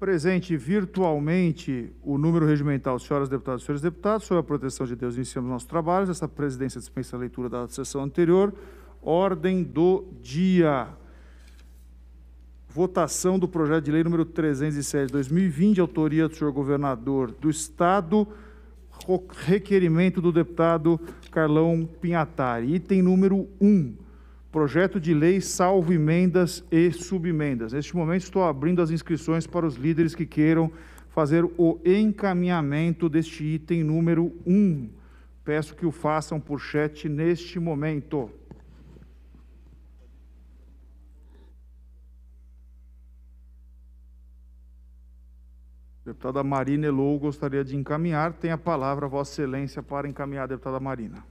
Presente virtualmente o número regimental, senhoras deputadas e senhores deputados, sob a proteção de Deus, iniciamos nossos trabalhos. Essa presidência dispensa a leitura da sessão anterior. Ordem do dia. Votação do projeto de lei número 307 de 2020, autoria do senhor governador do Estado, requerimento do deputado Carlão Pinhatari. Item número 1. Projeto de lei salvo emendas e subemendas. Neste momento estou abrindo as inscrições para os líderes que queiram fazer o encaminhamento deste item número 1. Peço que o façam por chat neste momento. Deputada Marina Elou gostaria de encaminhar. Tem a palavra, Vossa Excelência, para encaminhar a deputada Marina.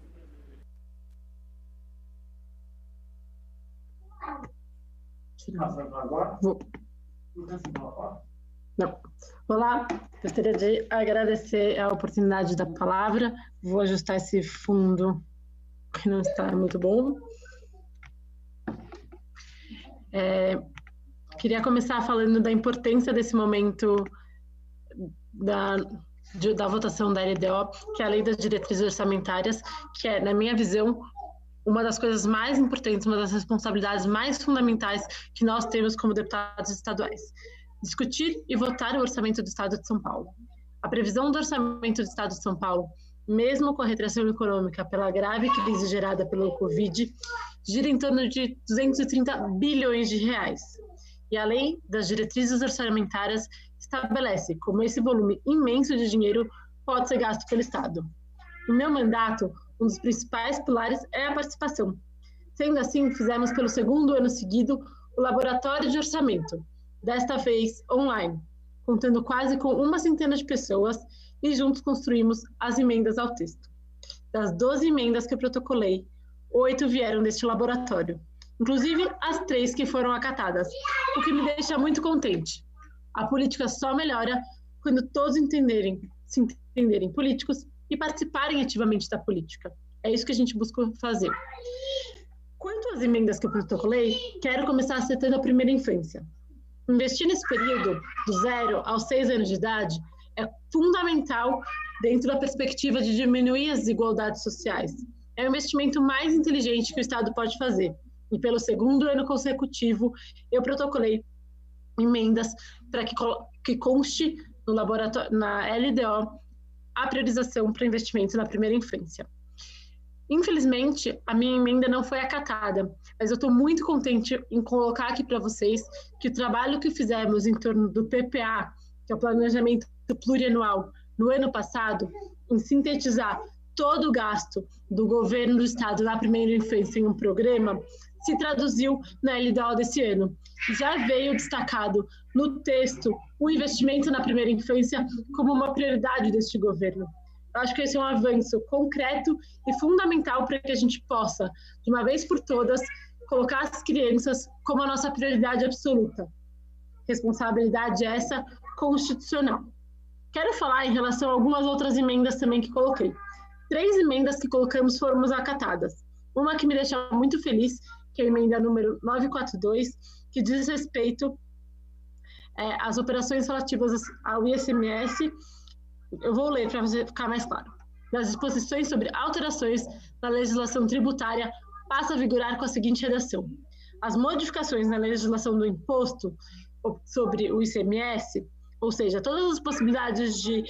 Não. Olá, gostaria de agradecer a oportunidade da palavra. Vou ajustar esse fundo que não está muito bom. Queria começar falando da importância desse momento da votação da LDO, que é a Lei das Diretrizes Orçamentárias, que é, na minha visão, uma das coisas mais importantes, uma das responsabilidades mais fundamentais que nós temos como deputados estaduais. Discutir e votar o orçamento do Estado de São Paulo. A previsão do orçamento do Estado de São Paulo, mesmo com a retração econômica pela grave crise gerada pelo Covid, gira em torno de 230 bilhões de reais. E a Lei das Diretrizes Orçamentárias estabelece como esse volume imenso de dinheiro pode ser gasto pelo Estado. No meu mandato, um dos principais pilares é a participação. Sendo assim, fizemos pelo segundo ano seguido o laboratório de orçamento, desta vez online, contando quase com 100 de pessoas e juntos construímos as emendas ao texto. Das 12 emendas que eu protocolei, 8 vieram deste laboratório, inclusive as 3 que foram acatadas, o que me deixa muito contente. A política só melhora quando todos se entenderem políticos e participarem ativamente da política. É isso que a gente busca fazer. Quanto às emendas que eu protocolei, quero começar acertando a primeira infância. Investir nesse período, do 0 aos 6 anos de idade, é fundamental dentro da perspectiva de diminuir as desigualdades sociais. É o investimento mais inteligente que o Estado pode fazer. E pelo segundo ano consecutivo, eu protocolei emendas para que conste no laboratório, na LDO, a priorização para investimento na primeira infância. Infelizmente, a minha emenda não foi acatada, mas eu estou muito contente em colocar aqui para vocês que o trabalho que fizemos em torno do PPA, que é o Planejamento Plurianual, no ano passado, em sintetizar todo o gasto do governo do Estado na primeira infância em um programa, se traduziu na LDO desse ano. Já veio destacado no texto o investimento na primeira infância como uma prioridade deste governo. Eu acho que esse é um avanço concreto e fundamental para que a gente possa, de uma vez por todas, colocar as crianças como a nossa prioridade absoluta. Responsabilidade essa constitucional. Quero falar em relação a algumas outras emendas também que coloquei. 3 emendas que colocamos foram acatadas. Uma que me deixa muito feliz, que é a emenda número 942, que diz respeito às operações relativas ao ICMS. Eu vou ler para ficar mais claro. Das disposições sobre alterações na legislação tributária passa a vigorar com a seguinte redação. As modificações na legislação do imposto sobre o ICMS, ou seja, todas as possibilidades de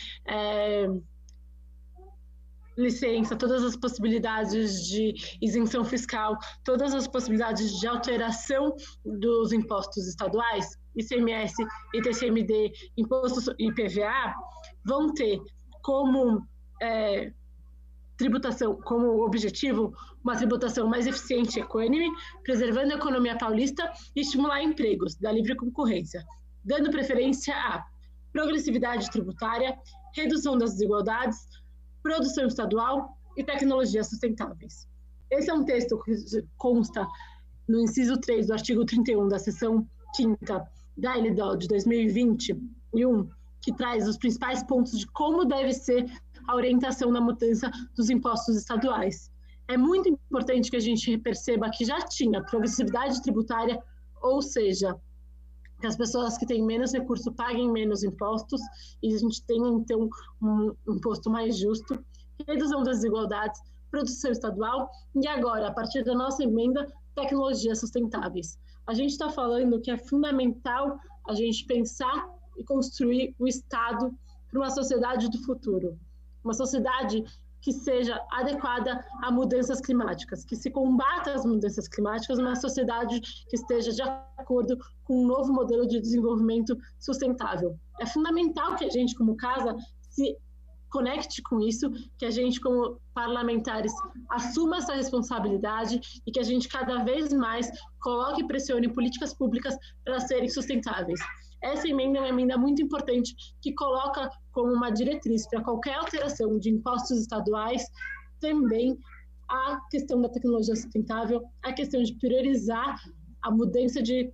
licença, todas as possibilidades de isenção fiscal, todas as possibilidades de alteração dos impostos estaduais, ICMS, ITCMD, imposto IPVA, vão ter como tributação, como objetivo, uma tributação mais eficiente e equânime, preservando a economia paulista e estimular empregos da livre concorrência, dando preferência à progressividade tributária, redução das desigualdades, produção estadual e tecnologias sustentáveis. Esse é um texto que consta no inciso 3 do artigo 31 da seção 5ª da LDO de 2021, que traz os principais pontos de como deve ser a orientação na mudança dos impostos estaduais. É muito importante que a gente perceba que já tinha progressividade tributária, ou seja, que as pessoas que têm menos recurso paguem menos impostos e a gente tenha, então, um imposto mais justo, redução das desigualdades, produção estadual e agora, a partir da nossa emenda, tecnologias sustentáveis. A gente está falando que é fundamental a gente pensar e construir o Estado para uma sociedade do futuro, uma sociedade que seja adequada a mudanças climáticas, que se combata as mudanças climáticas, uma sociedade que esteja de acordo com um novo modelo de desenvolvimento sustentável. É fundamental que a gente, como casa, se conecte com isso, que a gente, como parlamentares, assuma essa responsabilidade e que a gente cada vez mais coloque e pressione políticas públicas para serem sustentáveis. Essa emenda é uma emenda muito importante que coloca como uma diretriz para qualquer alteração de impostos estaduais também a questão da tecnologia sustentável, a questão de priorizar a mudança de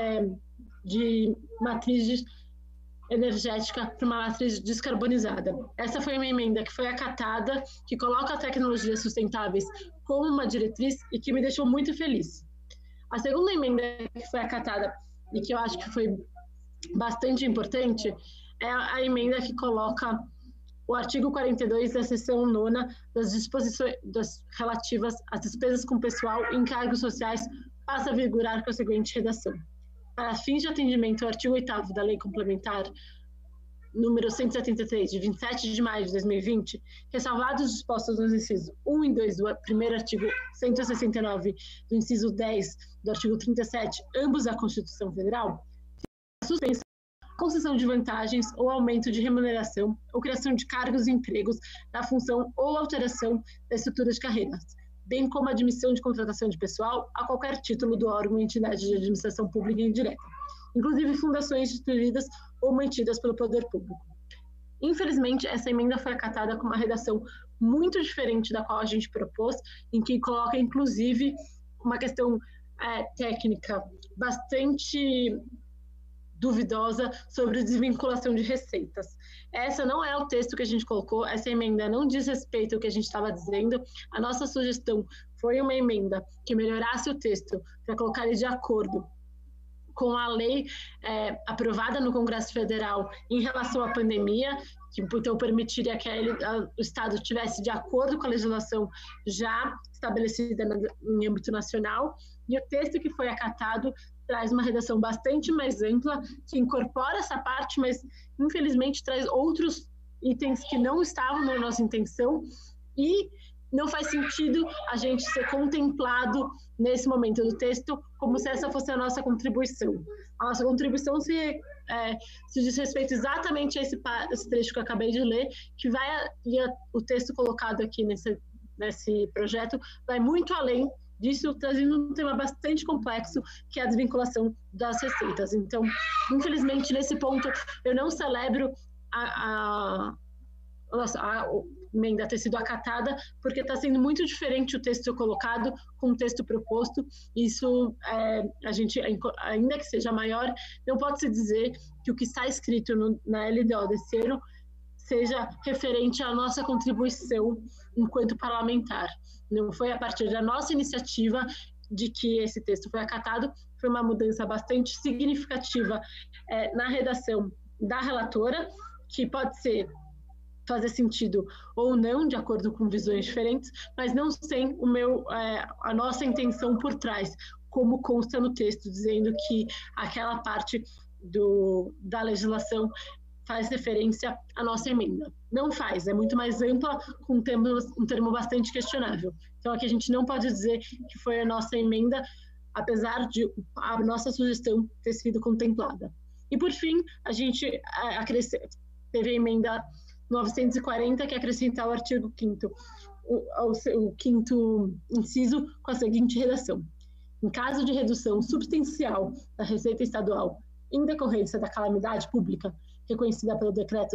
matriz energética para uma matriz descarbonizada. Essa foi uma emenda que foi acatada, que coloca tecnologias sustentáveis como uma diretriz e que me deixou muito feliz. A segunda emenda que foi acatada e que eu acho que foi bastante importante é a emenda que coloca o artigo 42 da seção 9ª das disposições relativas às despesas com pessoal e encargos sociais passa a vigorar com a seguinte redação. Para fins de atendimento ao artigo 8º da Lei Complementar número 173, de 27 de maio de 2020, ressalvados os dispostos nos incisos 1 e 2 do primeiro artigo 169, do inciso 10 do artigo 37, ambos da Constituição Federal, suspensão, concessão de vantagens ou aumento de remuneração ou criação de cargos e empregos na função ou alteração da estrutura de carreiras, bem como admissão de contratação de pessoal a qualquer título do órgão ou entidade de administração pública indireta, inclusive fundações instituídas ou mantidas pelo poder público. Infelizmente, essa emenda foi acatada com uma redação muito diferente da qual a gente propôs, em que coloca, inclusive, uma questão técnica bastante duvidosa sobre desvinculação de receitas. Essa não é o texto que a gente colocou, essa emenda não diz respeito ao que a gente estava dizendo. A nossa sugestão foi uma emenda que melhorasse o texto para colocar ele de acordo com a lei aprovada no Congresso Federal em relação à pandemia, que então permitiria que o Estado estivesse de acordo com a legislação já estabelecida em âmbito nacional, e o texto que foi acatado traz uma redação bastante mais ampla, que incorpora essa parte, mas infelizmente traz outros itens que não estavam na nossa intenção e não faz sentido a gente ser contemplado nesse momento do texto como se essa fosse a nossa contribuição. A nossa contribuição se diz respeito exatamente a esse trecho que eu acabei de ler, que o texto colocado aqui nesse projeto vai muito além disso, trazendo um tema bastante complexo, que é a desvinculação das receitas. Então, infelizmente, nesse ponto, eu não celebro a emenda ter sido acatada, porque está sendo muito diferente o texto colocado com o texto proposto. Isso, a gente, ainda que seja maior, não pode se dizer que o que está escrito na LDO desse ano seja referente à nossa contribuição enquanto parlamentar. Não foi a partir da nossa iniciativa de que esse texto foi acatado, foi uma mudança bastante significativa na redação da relatora, que pode fazer sentido ou não, de acordo com visões diferentes, mas não sem a nossa intenção por trás, como consta no texto, dizendo que aquela parte da legislação faz referência à nossa emenda. Não faz, é muito mais ampla, com um termo bastante questionável. Então, aqui a gente não pode dizer que foi a nossa emenda, apesar de a nossa sugestão ter sido contemplada. E, por fim, a gente teve a emenda 940, que acrescenta o artigo 5º, o 5º inciso, com a seguinte redação. Em caso de redução substancial da receita estadual em decorrência da calamidade pública, reconhecida pelo Decreto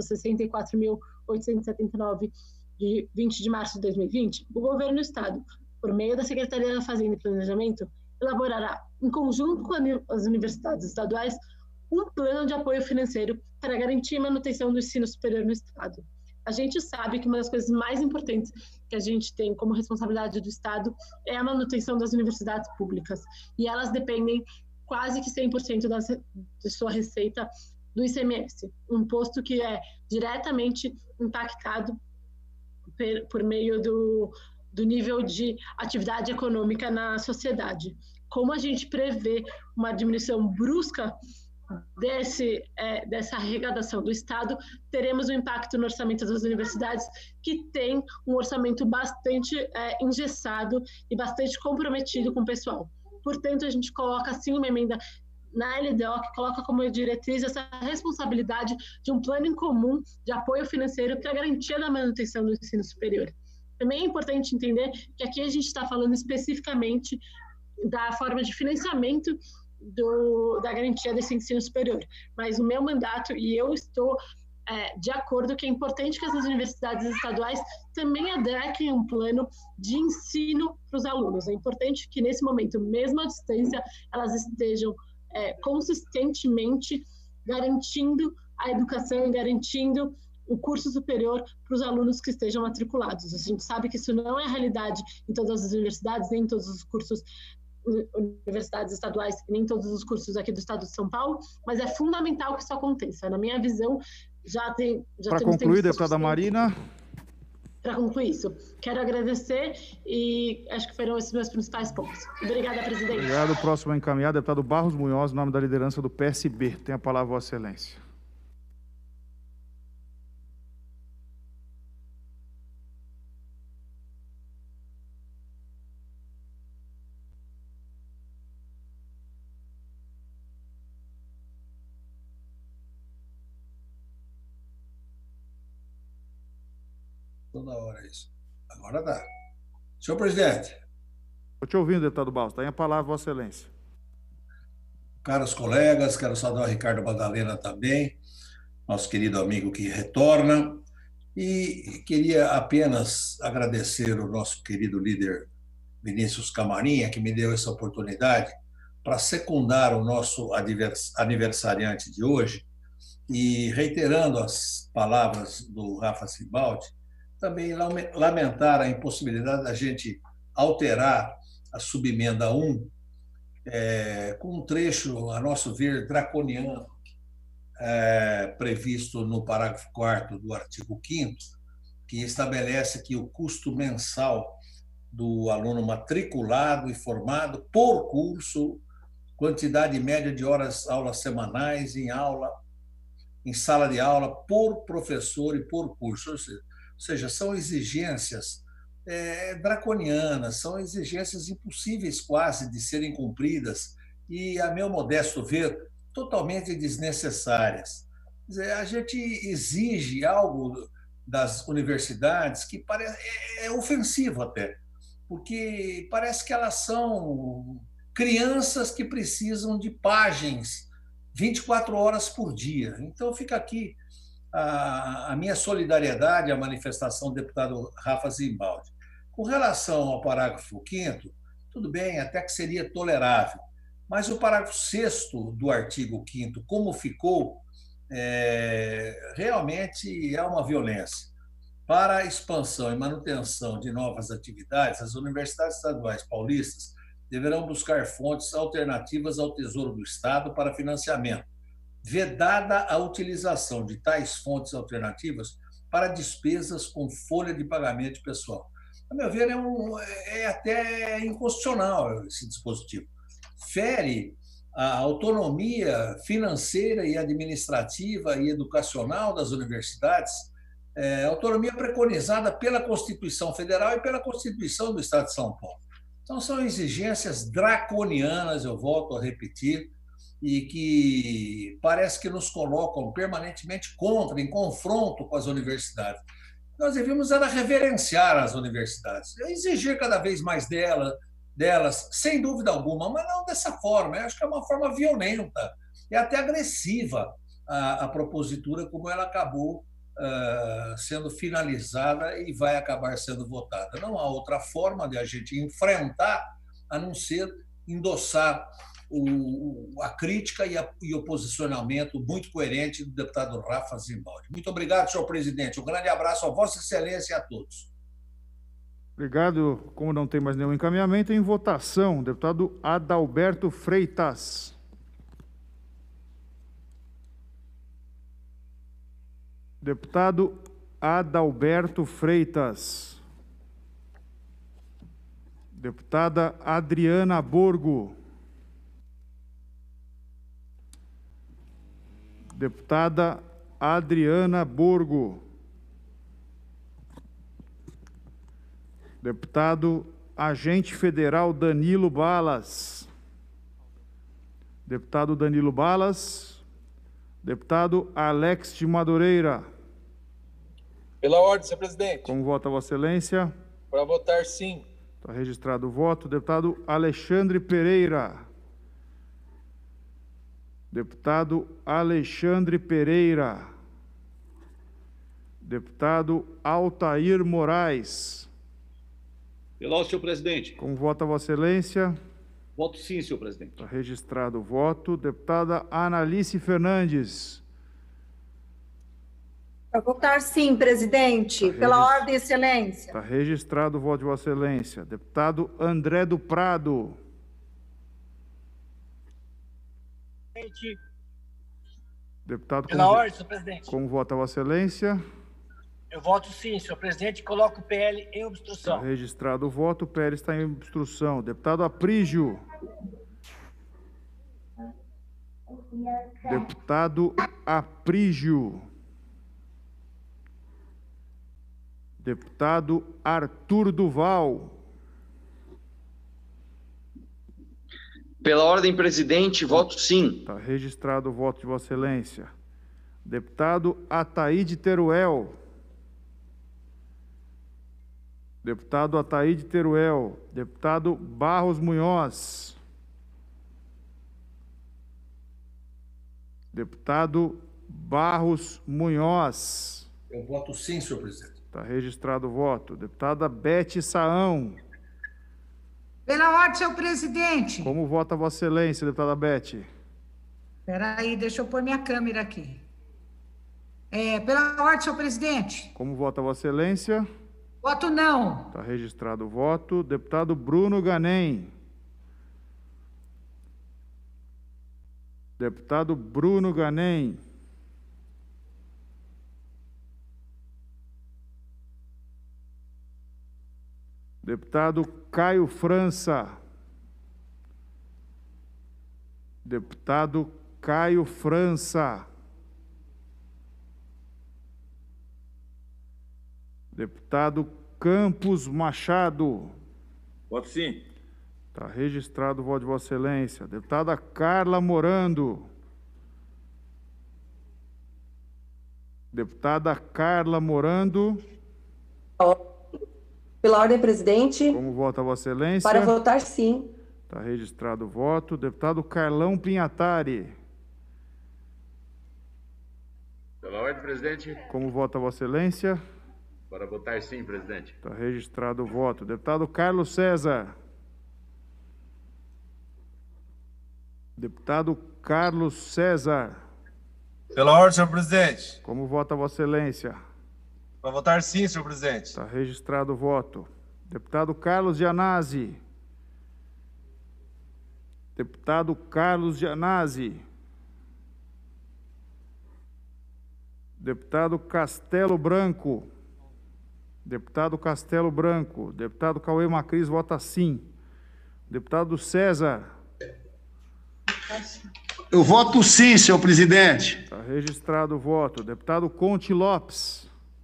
64.879, de 20 de março de 2020, o Governo do Estado, por meio da Secretaria da Fazenda e Planejamento, elaborará, em conjunto com as universidades estaduais, um plano de apoio financeiro para garantir a manutenção do ensino superior no Estado. A gente sabe que uma das coisas mais importantes que a gente tem como responsabilidade do Estado é a manutenção das universidades públicas, e elas dependem quase que 100% de sua receita do ICMS, um imposto que é diretamente impactado por meio do nível de atividade econômica na sociedade. Como a gente prevê uma diminuição brusca dessa arrecadação do Estado, teremos um impacto no orçamento das universidades, que tem um orçamento bastante engessado e bastante comprometido com o pessoal. Portanto, a gente coloca, sim, uma emenda na LDO, que coloca como diretriz essa responsabilidade de um plano em comum de apoio financeiro para a garantia da manutenção do ensino superior. Também é importante entender que aqui a gente está falando especificamente da forma de financiamento da garantia desse ensino superior. Mas o meu mandato, e eu estou de acordo que é importante que essas universidades estaduais também adequem um plano de ensino para os alunos. É importante que, nesse momento, mesmo à distância, elas estejam consistentemente garantindo a educação e garantindo o curso superior para os alunos que estejam matriculados. A gente sabe que isso não é a realidade em todas as universidades, nem em todos os cursos, universidades estaduais, nem em todos os cursos aqui do estado de São Paulo, mas é fundamental que isso aconteça. Na minha visão, para concluir, deputada Marina. Para concluir isso, quero agradecer e acho que foram esses meus principais pontos. Obrigada, presidente. Obrigado. O próximo a encaminhar, deputado Barros Munhoz, em nome da liderança do PSB. Tem a palavra, Vossa Excelência. Toda hora isso. Agora dá. Senhor presidente. Estou te ouvindo, deputado Barros. Tem a palavra, Vossa Excelência. Caros colegas, quero saudar o Ricardo Madalena também, nosso querido amigo que retorna. E queria apenas agradecer o nosso querido líder Vinícius Camarinha, que me deu essa oportunidade para secundar o nosso aniversariante de hoje e, reiterando as palavras do Rafa Simbaldi, também lamentar a impossibilidade da gente alterar a subemenda 1 com um trecho, a nosso ver, draconiano, previsto no parágrafo 4º do artigo 5º, que estabelece que o custo mensal do aluno matriculado e formado por curso, quantidade média de aulas semanais em sala de aula por professor e por curso. Ou seja, são exigências draconianas, são exigências impossíveis quase de serem cumpridas e, a meu modesto ver, totalmente desnecessárias. Quer dizer, a gente exige algo das universidades que é ofensivo até, porque parece que elas são crianças que precisam de páginas 24 horas por dia. Então, fica aqui a minha solidariedade à manifestação do deputado Rafa Simbaldi. Com relação ao parágrafo 5º, tudo bem, até que seria tolerável, mas o parágrafo 6º do artigo 5º, como ficou, realmente é uma violência. Para a expansão e manutenção de novas atividades, as universidades estaduais paulistas deverão buscar fontes alternativas ao Tesouro do Estado para financiamento, vedada a utilização de tais fontes alternativas para despesas com folha de pagamento pessoal. A meu ver, é até inconstitucional esse dispositivo. Fere a autonomia financeira e administrativa e educacional das universidades, autonomia preconizada pela Constituição Federal e pela Constituição do Estado de São Paulo. Então, são exigências draconianas, eu volto a repetir, e que parece que nos colocam permanentemente em confronto com as universidades. Nós devíamos reverenciar as universidades, exigir cada vez mais delas, sem dúvida alguma, mas não dessa forma. Eu acho que é uma forma violenta e até agressiva a propositura como ela acabou sendo finalizada e vai acabar sendo votada. Não há outra forma de a gente enfrentar a não ser endossar a crítica e o posicionamento muito coerente do deputado Rafa Simbaldi. Muito obrigado, senhor presidente. Um grande abraço a Vossa Excelência e a todos. Obrigado. Como não tem mais nenhum encaminhamento, em votação, deputado Adalberto Freitas. Deputado Adalberto Freitas. Deputada Adriana Borgo. Deputada Adriana Borgo. Deputado Agente Federal Danilo Balas. Deputado Danilo Balas. Deputado Alex de Madureira. Pela ordem, senhor presidente. Como vota Vossa Excelência? Para votar sim. Está registrado o voto. Deputado Alexandre Pereira. Deputado Alexandre Pereira. Deputado Altair Moraes. Pela ordem, senhor presidente. Como vota Vossa Excelência? Voto sim, senhor presidente. Está registrado o voto. Deputada Analice Fernandes. Para votar sim, presidente. Pela ordem, excelência. Está registrado o voto de Vossa Excelência. Deputado André do Prado. Deputado, Pela ordem, senhor presidente. como vota Vossa Excelência? Eu voto sim, senhor presidente, e coloco o PL em obstrução. Está registrado o voto, o PL está em obstrução. Deputado Aprígio. Deputado Aprígio. Deputado Arthur Duval. Pela ordem, presidente, voto sim. Está registrado o voto de Vossa Excelência. Deputado Ataíde Teruel. Deputado Ataíde Teruel. Deputado Barros Munhoz. Deputado Barros Munhoz. Eu voto sim, senhor presidente. Está registrado o voto. Deputada Bete Saão. Pela ordem, senhor presidente. Como vota Vossa Excelência, deputada Bete? Espera aí, deixa eu pôr minha câmera aqui. Pela ordem, senhor presidente. Como vota Vossa Excelência? Voto não. Está registrado o voto. Deputado Bruno Ganem. Deputado Bruno Ganem. Deputado Caio França. Deputado Caio França. Deputado Campos Machado. Voto sim. Está registrado o voto de Vossa Excelência. Deputada Carla Morando. Deputada Carla Morando. Pela ordem, presidente. Como vota Vossa Excelência? Para votar sim. Está registrado o voto. Deputado Carlão Pinhatari. Pela ordem, presidente. Como vota Vossa Excelência? Para votar sim, presidente. Está registrado o voto. Deputado Carlos César. Deputado Carlos César. Pela ordem, senhor presidente. Como vota Vossa Excelência? Para votar sim, senhor presidente. Está registrado o voto. Deputado Carlos Gianazzi. Deputado Carlos Gianazzi. Deputado Castelo Branco. Deputado Castelo Branco. Deputado Cauê Macris vota sim. Deputado César. Eu voto sim, senhor presidente. Está registrado o voto. Deputado Conte Lopes.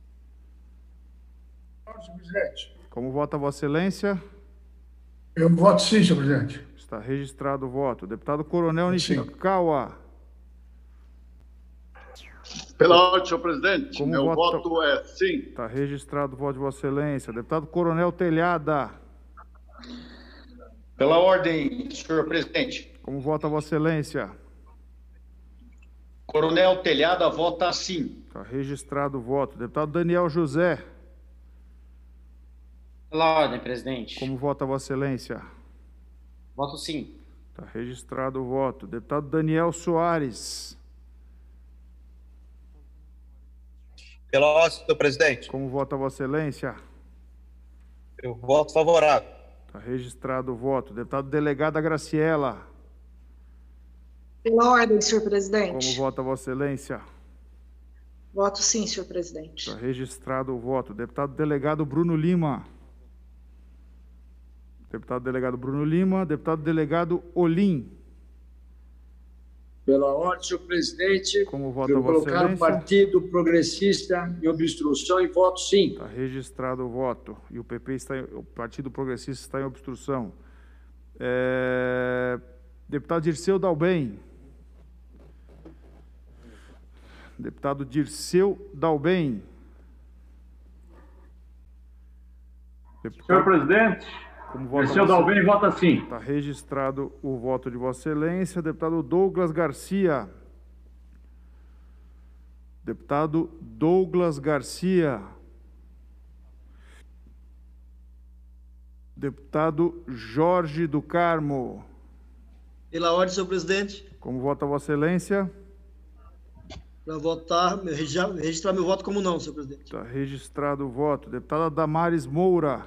Senhor presidente. Como vota Vossa Excelência? Eu voto sim, senhor presidente. Está registrado o voto. Deputado Coronel Nishikawa. Pela ordem, senhor presidente. Como Meu vota... voto é sim. Está registrado o voto de Vossa Excelência. Deputado Coronel Telhada. Pela ordem, senhor presidente. Como vota Vossa Excelência? Coronel Telhada vota sim. Está registrado o voto. Deputado Daniel José. Pela ordem, presidente. Como vota Vossa Excelência? Voto sim. Está registrado o voto. Deputado Daniel Soares. Pela ordem, senhor presidente. Como vota Vossa Excelência? Eu voto favorável. Está registrado o voto. Deputado Delegada Graciela. Pela ordem, senhor presidente. Como vota Vossa Excelência? Voto sim, senhor presidente. Está registrado o voto. Deputado delegado Bruno Lima. Deputado delegado Bruno Lima. Deputado delegado Olim. Pela ordem, senhor presidente, Como vota eu Vossa colocar o Excelência? Partido Progressista em obstrução e voto sim. Está registrado o voto. E o PP o Partido Progressista está em obstrução. Deputado Dirceu Dalben. Deputado Dirceu Dalben. Senhor presidente, Dirceu Dalben vota sim. Está registrado o voto de Vossa Excelência. Deputado Douglas Garcia. Deputado Douglas Garcia. Deputado Jorge do Carmo. Pela ordem, senhor presidente. Como vota Vossa Excelência? Para votar, registrar meu voto como não, senhor presidente. Está registrado o voto. Deputada Damares Moura.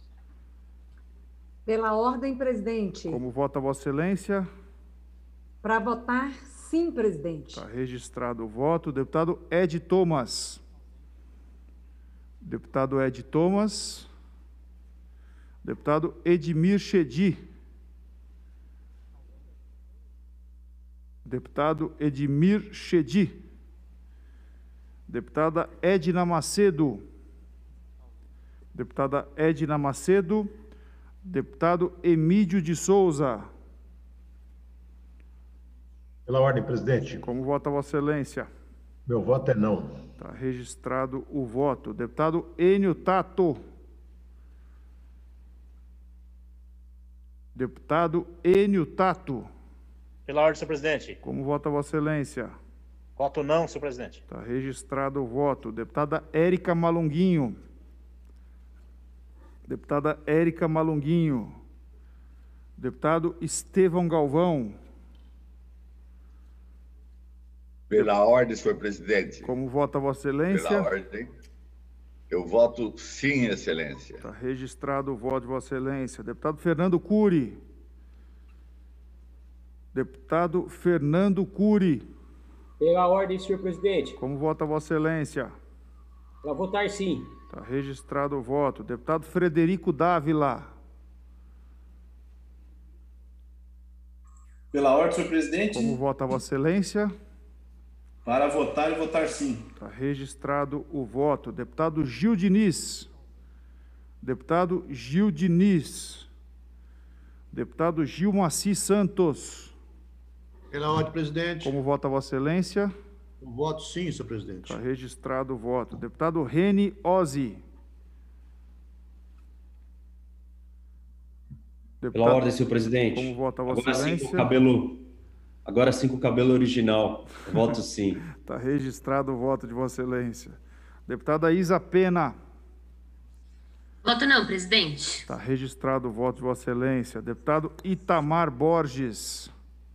Pela ordem, presidente. Como vota Vossa Excelência? Para votar sim, presidente. Está registrado o voto. Deputado Ed Thomas. Deputado Ed Thomas. Deputado Edmir Chedi. Deputado Edmir Chedi. Deputada Edna Macedo. Deputada Edna Macedo. Deputado Emídio de Souza. Pela ordem, presidente. Como vota Vossa Excelência? Meu voto é não. Está registrado o voto. Deputado Enio Tato. Deputado Enio Tato. Pela ordem, senhor presidente. Como vota Vossa Excelência? Voto não, senhor presidente. Está registrado o voto. Deputada Érica Malunguinho. Deputada Érica Malunguinho. Deputado Estevão Galvão. Pela ordem, senhor presidente. Como vota Vossa Excelência? Pela ordem. Eu voto sim, excelência. Está registrado o voto de Vossa Excelência. Deputado Fernando Cury. Deputado Fernando Cury. Pela ordem, senhor presidente. Como vota Vossa Excelência? Para votar sim. Está registrado o voto. Deputado Frederico Dávila. Pela ordem, senhor presidente. Como vota Vossa Excelência? Para votar e votar sim. Está registrado o voto. Deputado Gil Diniz. Deputado Gil Diniz. Deputado Gil Moacir Santos. Pela ordem, presidente. Como vota Vossa Excelência? Eu voto sim, senhor presidente. Está registrado o voto. Deputado Reni Ozzi. Pela ordem, senhor presidente. Como vota Vossa Agora sim Excelência? com o cabelo. Agora sim com o cabelo original. Voto sim. Está registrado o voto de Vossa Excelência. Deputada Isa Pena. Voto não, presidente. Está registrado o voto de Vossa Excelência. Deputado Itamar Borges.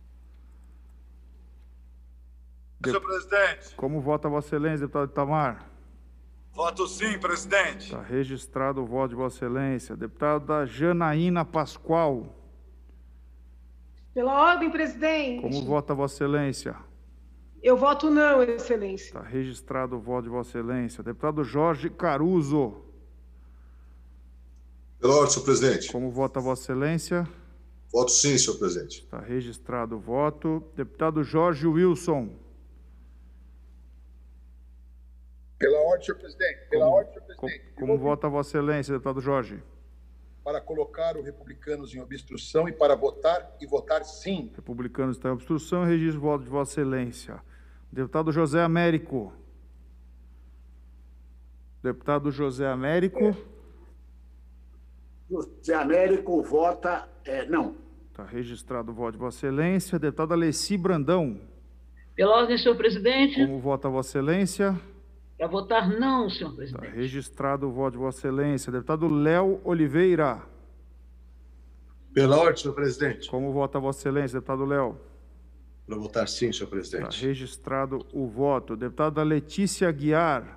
Senhor presidente. Como vota Vossa Excelência, deputado Itamar? Voto sim, presidente. Está registrado o voto de Vossa Excelência. Deputada Janaína Pascoal. Pela ordem, presidente. Como vota Vossa Excelência? Eu voto não, excelência. Está registrado o voto de Vossa Excelência. Deputado Jorge Caruso. Pela ordem, senhor presidente. Como vota Vossa Excelência? Voto sim, senhor presidente. Está registrado o voto. Deputado Jorge Wilson. Pela ordem, senhor presidente. Pela ordem, senhor presidente. Como vota Vossa Excelência, deputado Jorge? Para colocar os republicanos em obstrução e para votar e votar sim. Republicanos estão em obstrução. Registro o voto de Vossa Excelência. Deputado José Américo. Deputado José Américo. José Américo vota não. Está registrado o voto de Vossa Excelência. Deputado Alessi Brandão. Pela ordem, senhor presidente. Como vota Vossa Excelência? Para votar não, senhor presidente. Está registrado o voto de Vossa Excelência. Deputado Léo Oliveira. Pela ordem, senhor presidente. Como vota Vossa Excelência, deputado Léo? Para votar sim, senhor presidente. Está registrado o voto. Deputada Letícia Aguiar.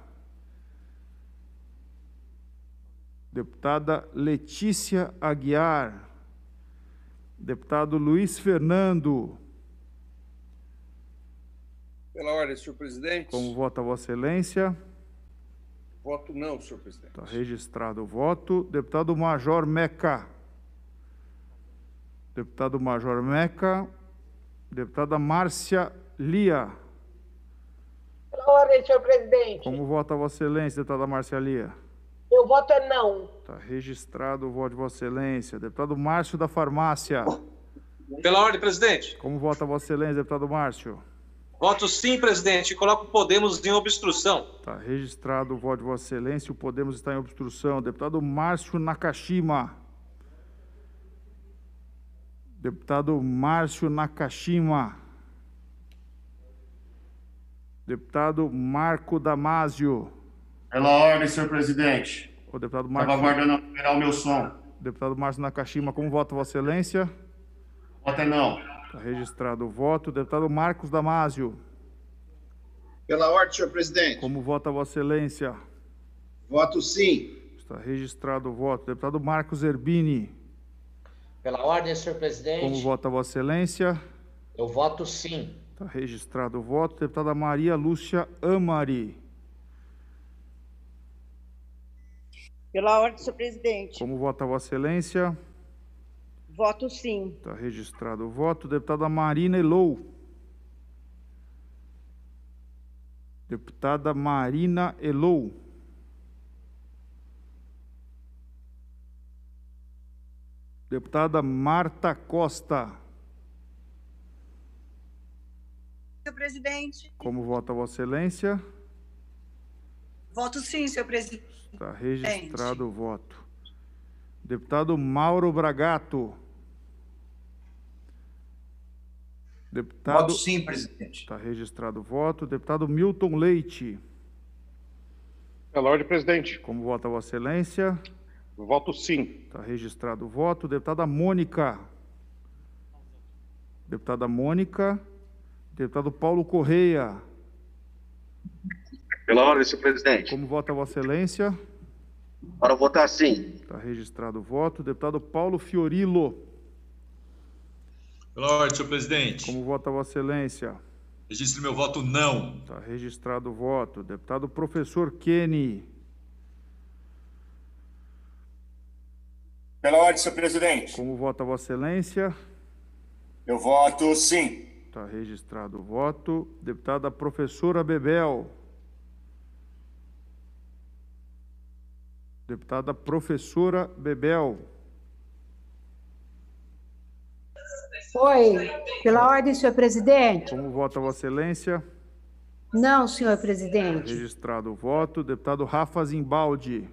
Deputada Letícia Aguiar. Deputado Luiz Fernando. Pela ordem, senhor presidente. Como vota Vossa Excelência? Voto não, senhor presidente. Está registrado o voto. Deputado Major Meca. Deputado Major Meca. Deputada Márcia Lia. Pela ordem, senhor presidente. Como vota Vossa Excelência, deputada Márcia Lia? Eu voto não. Está registrado o voto de Vossa Excelência. Deputado Márcio da Farmácia. Pela ordem, presidente. Como vota Vossa Excelência, deputado Márcio? Voto sim, presidente. Coloco o Podemos em obstrução. Está registrado o voto de Vossa Excelência. O Podemos está em obstrução. Deputado Márcio Nakashima. Deputado Márcio Nakashima. Deputado Marco Damasio. Pela ordem, senhor presidente. O deputado Estava Márcio... aguardando liberar o meu som. Deputado Márcio Nakashima, como vota Vossa Excelência? Voto é não. Está registrado o voto. Deputado Marcos Damasio. Pela ordem, senhor presidente. Como vota Vossa Excelência? Voto sim. Está registrado o voto. Deputado Marcos Erbini. Pela ordem, senhor presidente. Como vota Vossa Excelência? Eu voto sim. Está registrado o voto. Deputada Maria Lúcia Amari. Pela ordem, senhor presidente. Como vota Vossa Excelência? Voto sim. Está registrado o voto. Deputada Marina Elou. Deputada Marina Elou. Deputada Marta Costa. Senhor presidente. Como vota Vossa Excelência? Voto sim, senhor presidente. Está registrado o voto. Deputado Mauro Bragato. Deputado... Voto sim, presidente. Está registrado o voto. Deputado Milton Leite. Pela ordem, presidente. Como vota Vossa Excelência? Voto sim. Está registrado o voto. Deputada Mônica. Deputada Mônica. Deputado Paulo Correia. Pela ordem, senhor presidente. Como vota Vossa Excelência? Para votar sim. Está registrado o voto. Deputado Paulo Fiorilo. Pela ordem, senhor presidente. Como vota Vossa Excelência? Registre meu voto não. Está registrado o voto. Deputado Professor Kenny. Pela ordem, senhor presidente. Como vota Vossa Excelência? Eu voto sim. Está registrado o voto. Deputada Professora Bebel. Deputada Professora Bebel. Oi, pela ordem, senhor presidente. Como vota Vossa Excelência? Não, senhor presidente. Registrado o voto. Deputado Rafa Zimbaldi.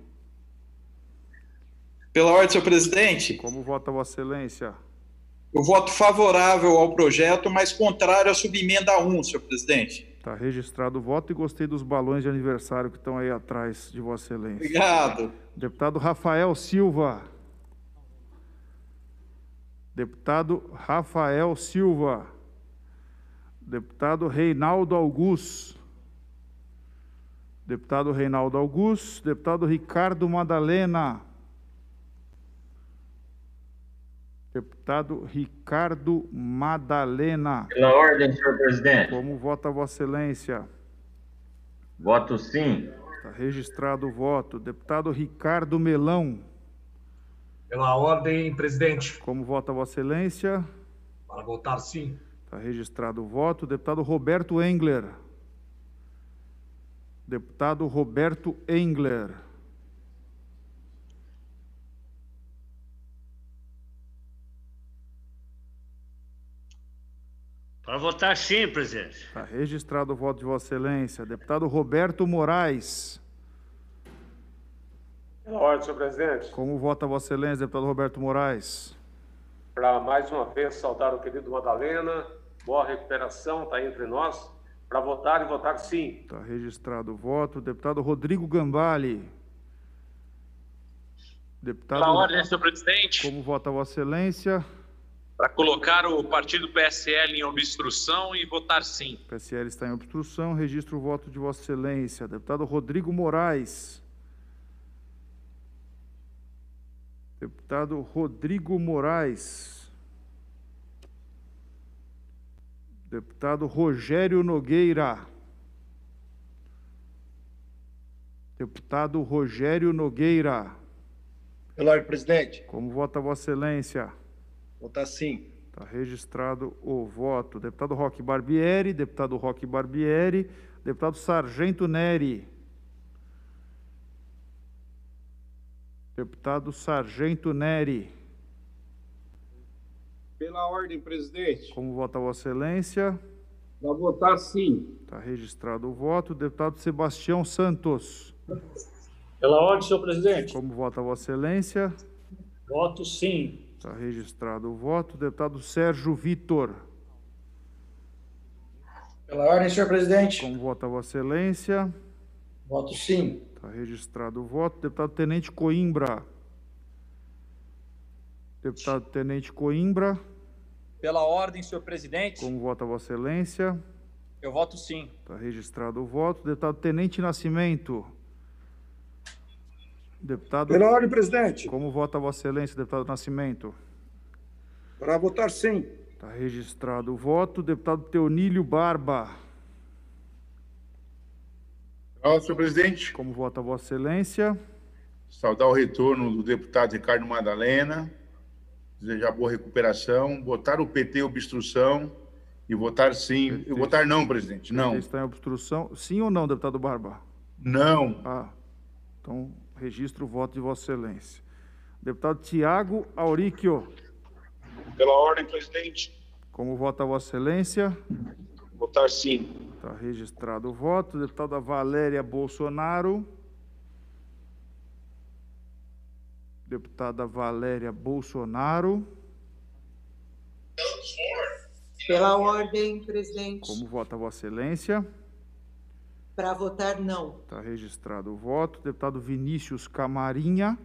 Pela ordem, senhor presidente. Como vota Vossa Excelência? Eu voto favorável ao projeto, mas contrário à subemenda 1, senhor presidente. Está registrado o voto e gostei dos balões de aniversário que estão aí atrás de Vossa Excelência. Obrigado. Deputado Rafael Silva. Deputado Rafael Silva. Deputado Reinaldo Augusto. Deputado Reinaldo Augusto. Deputado Ricardo Madalena. Deputado Ricardo Madalena. Pela ordem, senhor presidente. Como vota Vossa Excelência? Voto sim. Está registrado o voto. Deputado Ricardo Melão. Pela ordem, presidente. Como vota Vossa Excelência? Para votar sim. Está registrado o voto. Deputado Roberto Engler. Deputado Roberto Engler. Para votar sim, presidente. Está registrado o voto de Vossa Excelência. Deputado Roberto Moraes. Pela ordem, senhor presidente. Como vota Vossa Excelência, deputado Roberto Moraes? Para mais uma vez saudar o querido Madalena. Boa recuperação, está entre nós. Para votar e votar sim. Está registrado o voto. Deputado Rodrigo Gambale. Deputado... Pela ordem, senhor presidente. Como vota Vossa Excelência? Para colocar o partido PSL em obstrução e votar sim. O PSL está em obstrução. Registro o voto de Vossa Excelência. Deputado Rodrigo Moraes. Deputado Rodrigo Moraes. Deputado Rogério Nogueira. Deputado Rogério Nogueira. Pela ordem, presidente. Como vota Vossa Excelência? Votar sim. Está registrado o voto. Deputado Roque Barbieri, deputado Roque Barbieri, deputado Sargento Neri. Deputado Sargento Neri. Pela ordem, presidente. Como vota Vossa Excelência? Para votar sim. Está registrado o voto. Deputado Sebastião Santos. Pela ordem, senhor presidente. Como vota Vossa Excelência? Voto sim. Está registrado o voto. Deputado Sérgio Vitor. Pela ordem, senhor presidente. Como vota Vossa Excelência? Voto sim. Está registrado o voto. Deputado Tenente Coimbra. Deputado Tenente Coimbra. Pela ordem, senhor presidente. Como vota Vossa Excelência? Eu voto sim. Está registrado o voto. Deputado Tenente Nascimento. Deputado... Pela ordem, presidente. Como vota Vossa Excelência, deputado Nascimento? Para votar sim. Está registrado o voto. Deputado Teonílio Barba. Senhor presidente. Como vota Vossa Excelência? Saudar o retorno do deputado Ricardo Madalena, desejar boa recuperação, votar o PT obstrução e votar sim. PT... Votar não, presidente, não. PT está em obstrução. Sim ou não, deputado Barba? Não. Ah, então registro o voto de Vossa Excelência. Deputado Tiago Auríquio. Pela ordem, presidente. Como vota Vossa Excelência? Votar sim. Está registrado o voto. Deputada Valéria Bolsonaro. Deputada Valéria Bolsonaro. Pela ordem, presidente. Como vota Vossa Excelência? Para votar não. Está registrado o voto. Deputado Vinícius Camarinha.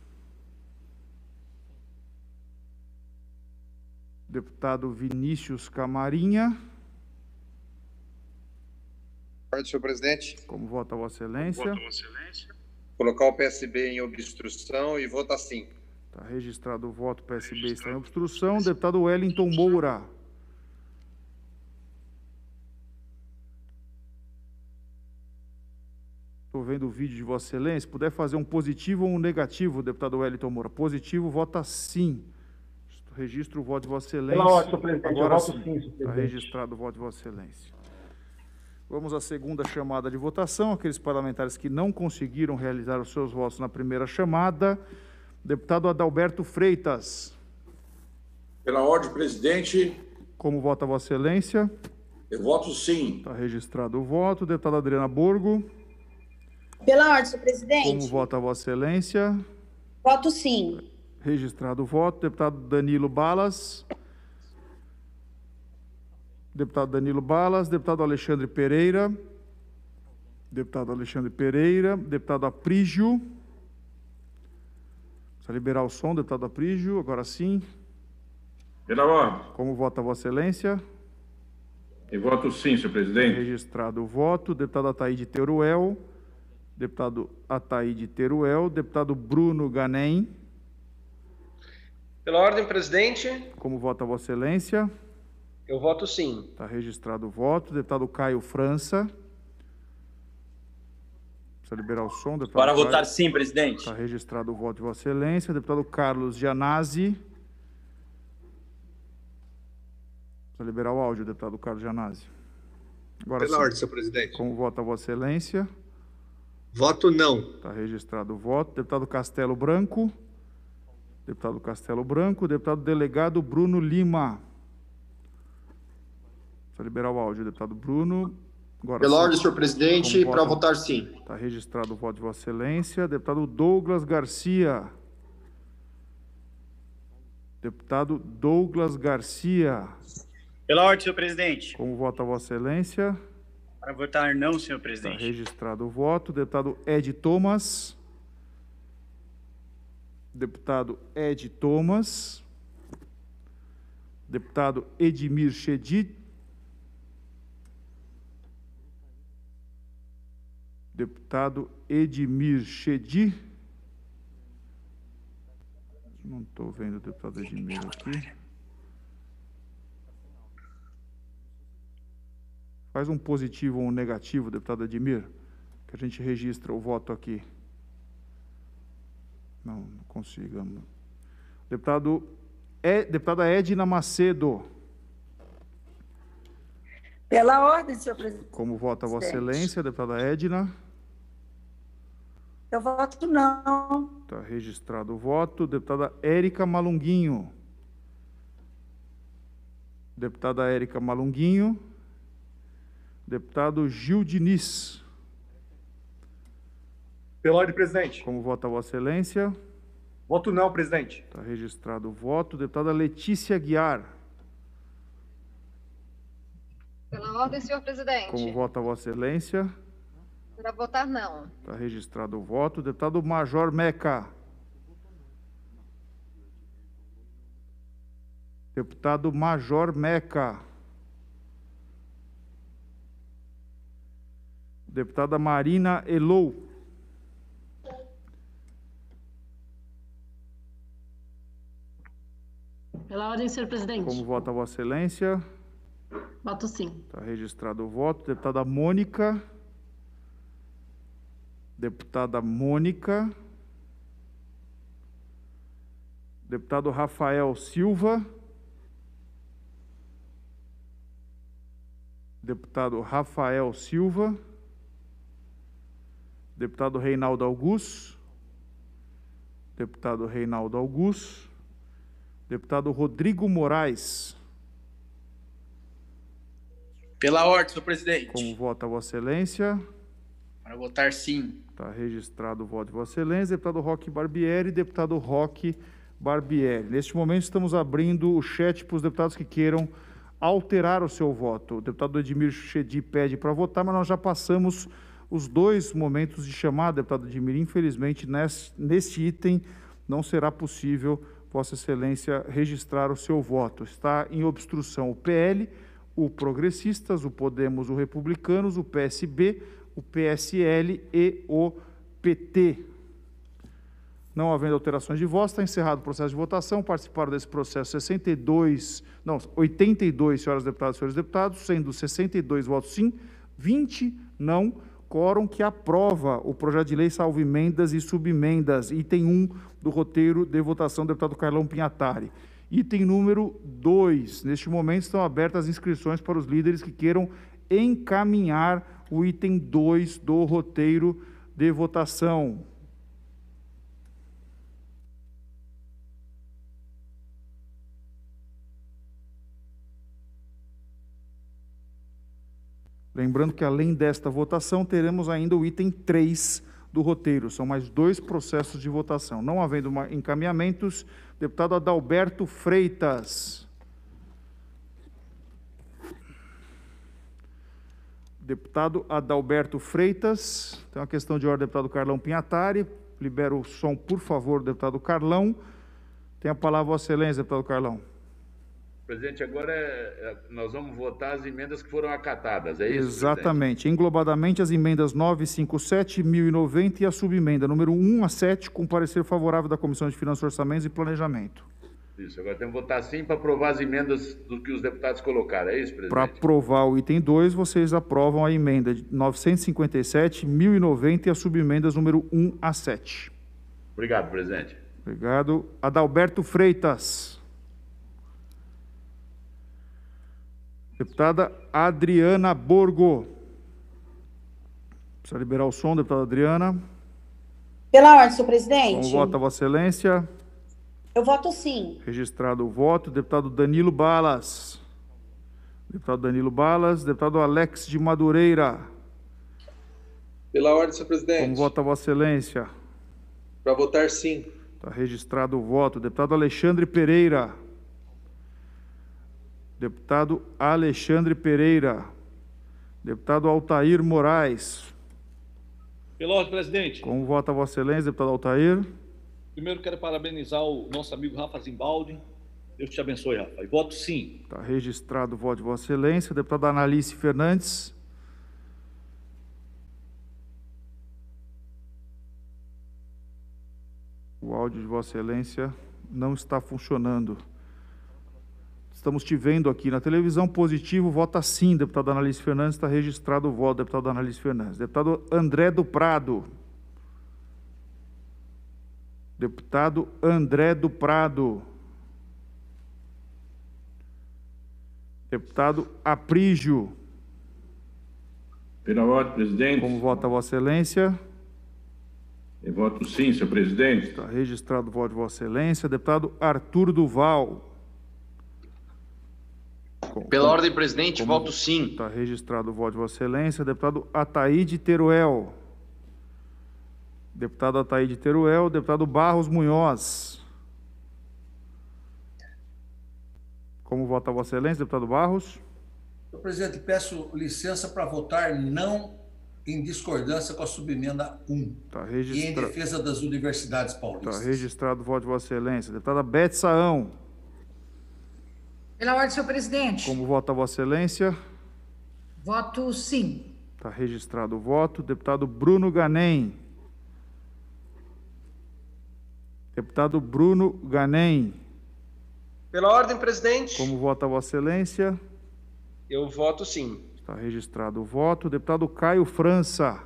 Deputado Vinícius Camarinha. Senhor presidente. Como vota Vossa Excelência? Como vota Vossa Excelência? Colocar o PSB em obstrução e votar sim. Está registrado o voto. O PSB está em obstrução. Deputado Wellington Moura. Estou vendo o vídeo de Vossa Excelência. Puder fazer um positivo ou um negativo, deputado Wellington Moura. Positivo, vota sim. Registro o voto de Vossa Excelência. Pela ordem, senhor presidente. Agora Eu voto sim. sim, senhor presidente. Está registrado o voto de Vossa Excelência. Vamos à segunda chamada de votação. Aqueles parlamentares que não conseguiram realizar os seus votos na primeira chamada. Deputado Adalberto Freitas. Pela ordem, presidente. Como vota Vossa Excelência? Eu voto sim. Está registrado o voto. Deputada Adriana Borgo. Pela ordem, senhor presidente. Como vota Vossa Excelência? Voto sim. Registrado o voto. Deputado Danilo Balas. Deputado Danilo Balas. Deputado Alexandre Pereira. Deputado Alexandre Pereira. Deputado Aprígio. Precisa liberar o som, deputado Aprígio. Agora sim. Pela ordem. Como vota Vossa Excelência? Eu voto sim, senhor presidente. Registrado o voto. Deputado Ataíde Teruel. Deputado Ataíde Teruel. Deputado Bruno Ganem. Pela ordem, presidente. Como vota Vossa Excelência? Eu voto sim. Está registrado o voto. Deputado Caio França. Precisa liberar o som. Para Caio. votar sim, presidente. Está registrado o voto de Vossa Excelência. Deputado Carlos Gianazzi. Precisa liberar o áudio, deputado Carlos Gianazzi. Agora Pela sim. ordem, senhor presidente. Como vota Vossa Excelência? Voto não. Está registrado o voto. Deputado Castelo Branco. Deputado Castelo Branco. Deputado Delegado Bruno Lima. Precisa liberar o áudio, deputado Bruno. Agora, Pela sim. ordem, senhor presidente, para votar sim. Está registrado o voto de Vossa Excelência. Deputado Douglas Garcia. Deputado Douglas Garcia. Pela ordem, senhor presidente. Como vota Vossa Excelência? Para votar não, senhor Está presidente. registrado o voto. Deputado Ed Thomas. Deputado Ed Thomas. Deputado Edmir Chedid. Deputado Edmir Chedi. Não estou vendo o deputado Edmir aqui. Faz um positivo ou um negativo, deputado Ademir, que a gente registra o voto aqui. Não consigo. Deputada Edna Macedo. Pela ordem, senhor presidente. Como vota Vossa Excelência, deputada Edna? Eu voto não. Está registrado o voto. Deputada Érica Malunguinho. Deputada Érica Malunguinho. Deputado Gil Diniz. Pela ordem, presidente. Como vota Vossa Excelência? Voto não, presidente. Está registrado o voto. Deputada Letícia Guiar. Pela ordem, senhor presidente. Como vota Vossa Excelência? Para votar não. Está registrado o voto. Deputado Major Meca. Deputado Major Meca. Deputada Marina Elou. Pela ordem, senhor presidente. Como vota Vossa Excelência? Voto sim. Está registrado o voto. Deputada Mônica. Deputada Mônica. Deputado Rafael Silva. Deputado Rafael Silva. Deputado Reinaldo Augusto. Deputado Reinaldo Augusto. Deputado Rodrigo Moraes. Pela ordem, senhor presidente. Como vota Vossa Excelência? Para votar sim. Está registrado o voto de Vossa Excelência. Deputado Roque Barbieri, deputado Roque Barbieri. Neste momento, estamos abrindo o chat para os deputados que queiram alterar o seu voto. O deputado Edmir Chedi pede para votar, mas nós já passamos os 2 momentos de chamada, deputado Edmir. Infelizmente, neste item, não será possível, Vossa Excelência, registrar o seu voto. Está em obstrução o PL, o Progressistas, o Podemos, o Republicanos, o PSB, o PSL e o PT. Não havendo alterações de voto, está encerrado o processo de votação. Participaram desse processo 82 senhoras deputadas e senhores deputados, sendo 62 votos sim, 20 não, quórum que aprova o projeto de lei salvo emendas e subemendas. Item 1 do roteiro de votação, deputado Carlão Pinhatari. Item número 2. Neste momento estão abertas as inscrições para os líderes que queiram encaminhar o item 2 do roteiro de votação. Lembrando que, além desta votação, teremos ainda o item 3 do roteiro. São mais 2 processos de votação. Não havendo encaminhamentos, deputado Adalberto Freitas. Deputado Adalberto Freitas. Tem uma questão de ordem, deputado Carlão Pinhatari. Libera o som, por favor, deputado Carlão. Tem a palavra, Vossa Excelência, deputado Carlão. Presidente, agora nós vamos votar as emendas que foram acatadas, é isso? Exatamente. Presidente? Englobadamente, as emendas 957, 1090 e a subemenda número 1 a 7, com parecer favorável da Comissão de Finanças, Orçamentos e Planejamento. Isso, agora temos que votar sim para aprovar as emendas do que os deputados colocaram, é isso, presidente? Para aprovar o item 2, vocês aprovam a emenda de 957, 1090 e as subemendas número 1 a 7. Obrigado, presidente. Obrigado. Adalberto Freitas. Deputada Adriana Borgo. Precisa liberar o som, deputada Adriana. Pela ordem, senhor presidente. Como vota Vossa Excelência? Eu voto sim. Registrado o voto. Deputado Danilo Balas. Deputado Danilo Balas. Deputado Alex de Madureira. Pela ordem, senhor presidente. Como vota Vossa Excelência? Para votar sim. Está registrado o voto. Deputado Alexandre Pereira. Deputado Alexandre Pereira. Deputado Altair Moraes. Pela ordem, presidente. Como vota Vossa Excelência, deputado Altair? Primeiro, quero parabenizar o nosso amigo Rafa Zimbaldi. Deus te abençoe, Rafa. E voto sim. Está registrado o voto de Vossa Excelência. Deputada Analice Fernandes. O áudio de Vossa Excelência não está funcionando. Estamos te vendo aqui na televisão. Positivo, vota sim, deputado Analice Fernandes. Está registrado o voto, deputado Analice Fernandes. Deputado André do Prado. Deputado André do Prado. Deputado Aprígio. Pela ordem, presidente. Como vota Vossa Excelência? Eu voto sim, senhor presidente. Está registrado o voto de Vossa Excelência. Deputado Arthur Duval. Pela ordem, presidente, voto sim. Está registrado o voto de Vossa Excelência. Deputado Ataíde Teruel. Deputado Ataíde Teruel. Deputado Barros Munhoz. Como vota Vossa Excelência, deputado Barros? Senhor presidente, peço licença para votar não em discordância com a subemenda 1 e em defesa das universidades paulistas. Está registrado o voto de Vossa Excelência. Deputada Beth Saão. Pela ordem, senhor presidente. Como vota Vossa Excelência? Voto sim. Está registrado o voto. Deputado Bruno Ganem. Deputado Bruno Ganem. Pela ordem, presidente. Como vota Vossa Excelência? Eu voto sim. Está registrado o voto. Deputado Caio França.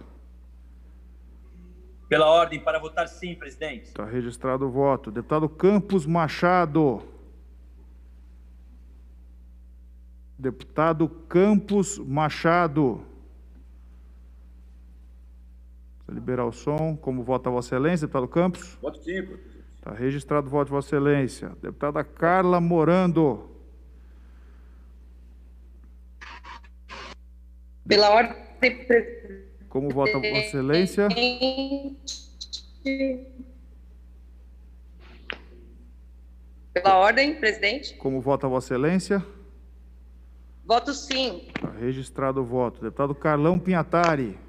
Pela ordem, para votar sim, presidente. Está registrado o voto. Deputado Campos Machado. Deputado Campos Machado. Vou liberar o som. Como vota Vossa Excelência, deputado Campos? Voto sim, presidente. Está registrado o voto de Vossa Excelência. Deputada Carla Morando. Pela ordem, como vota Vossa Excelência? Pela ordem, presidente. Como vota Vossa Excelência? Voto sim. Está registrado o voto. Deputado Carlão Pinhatari.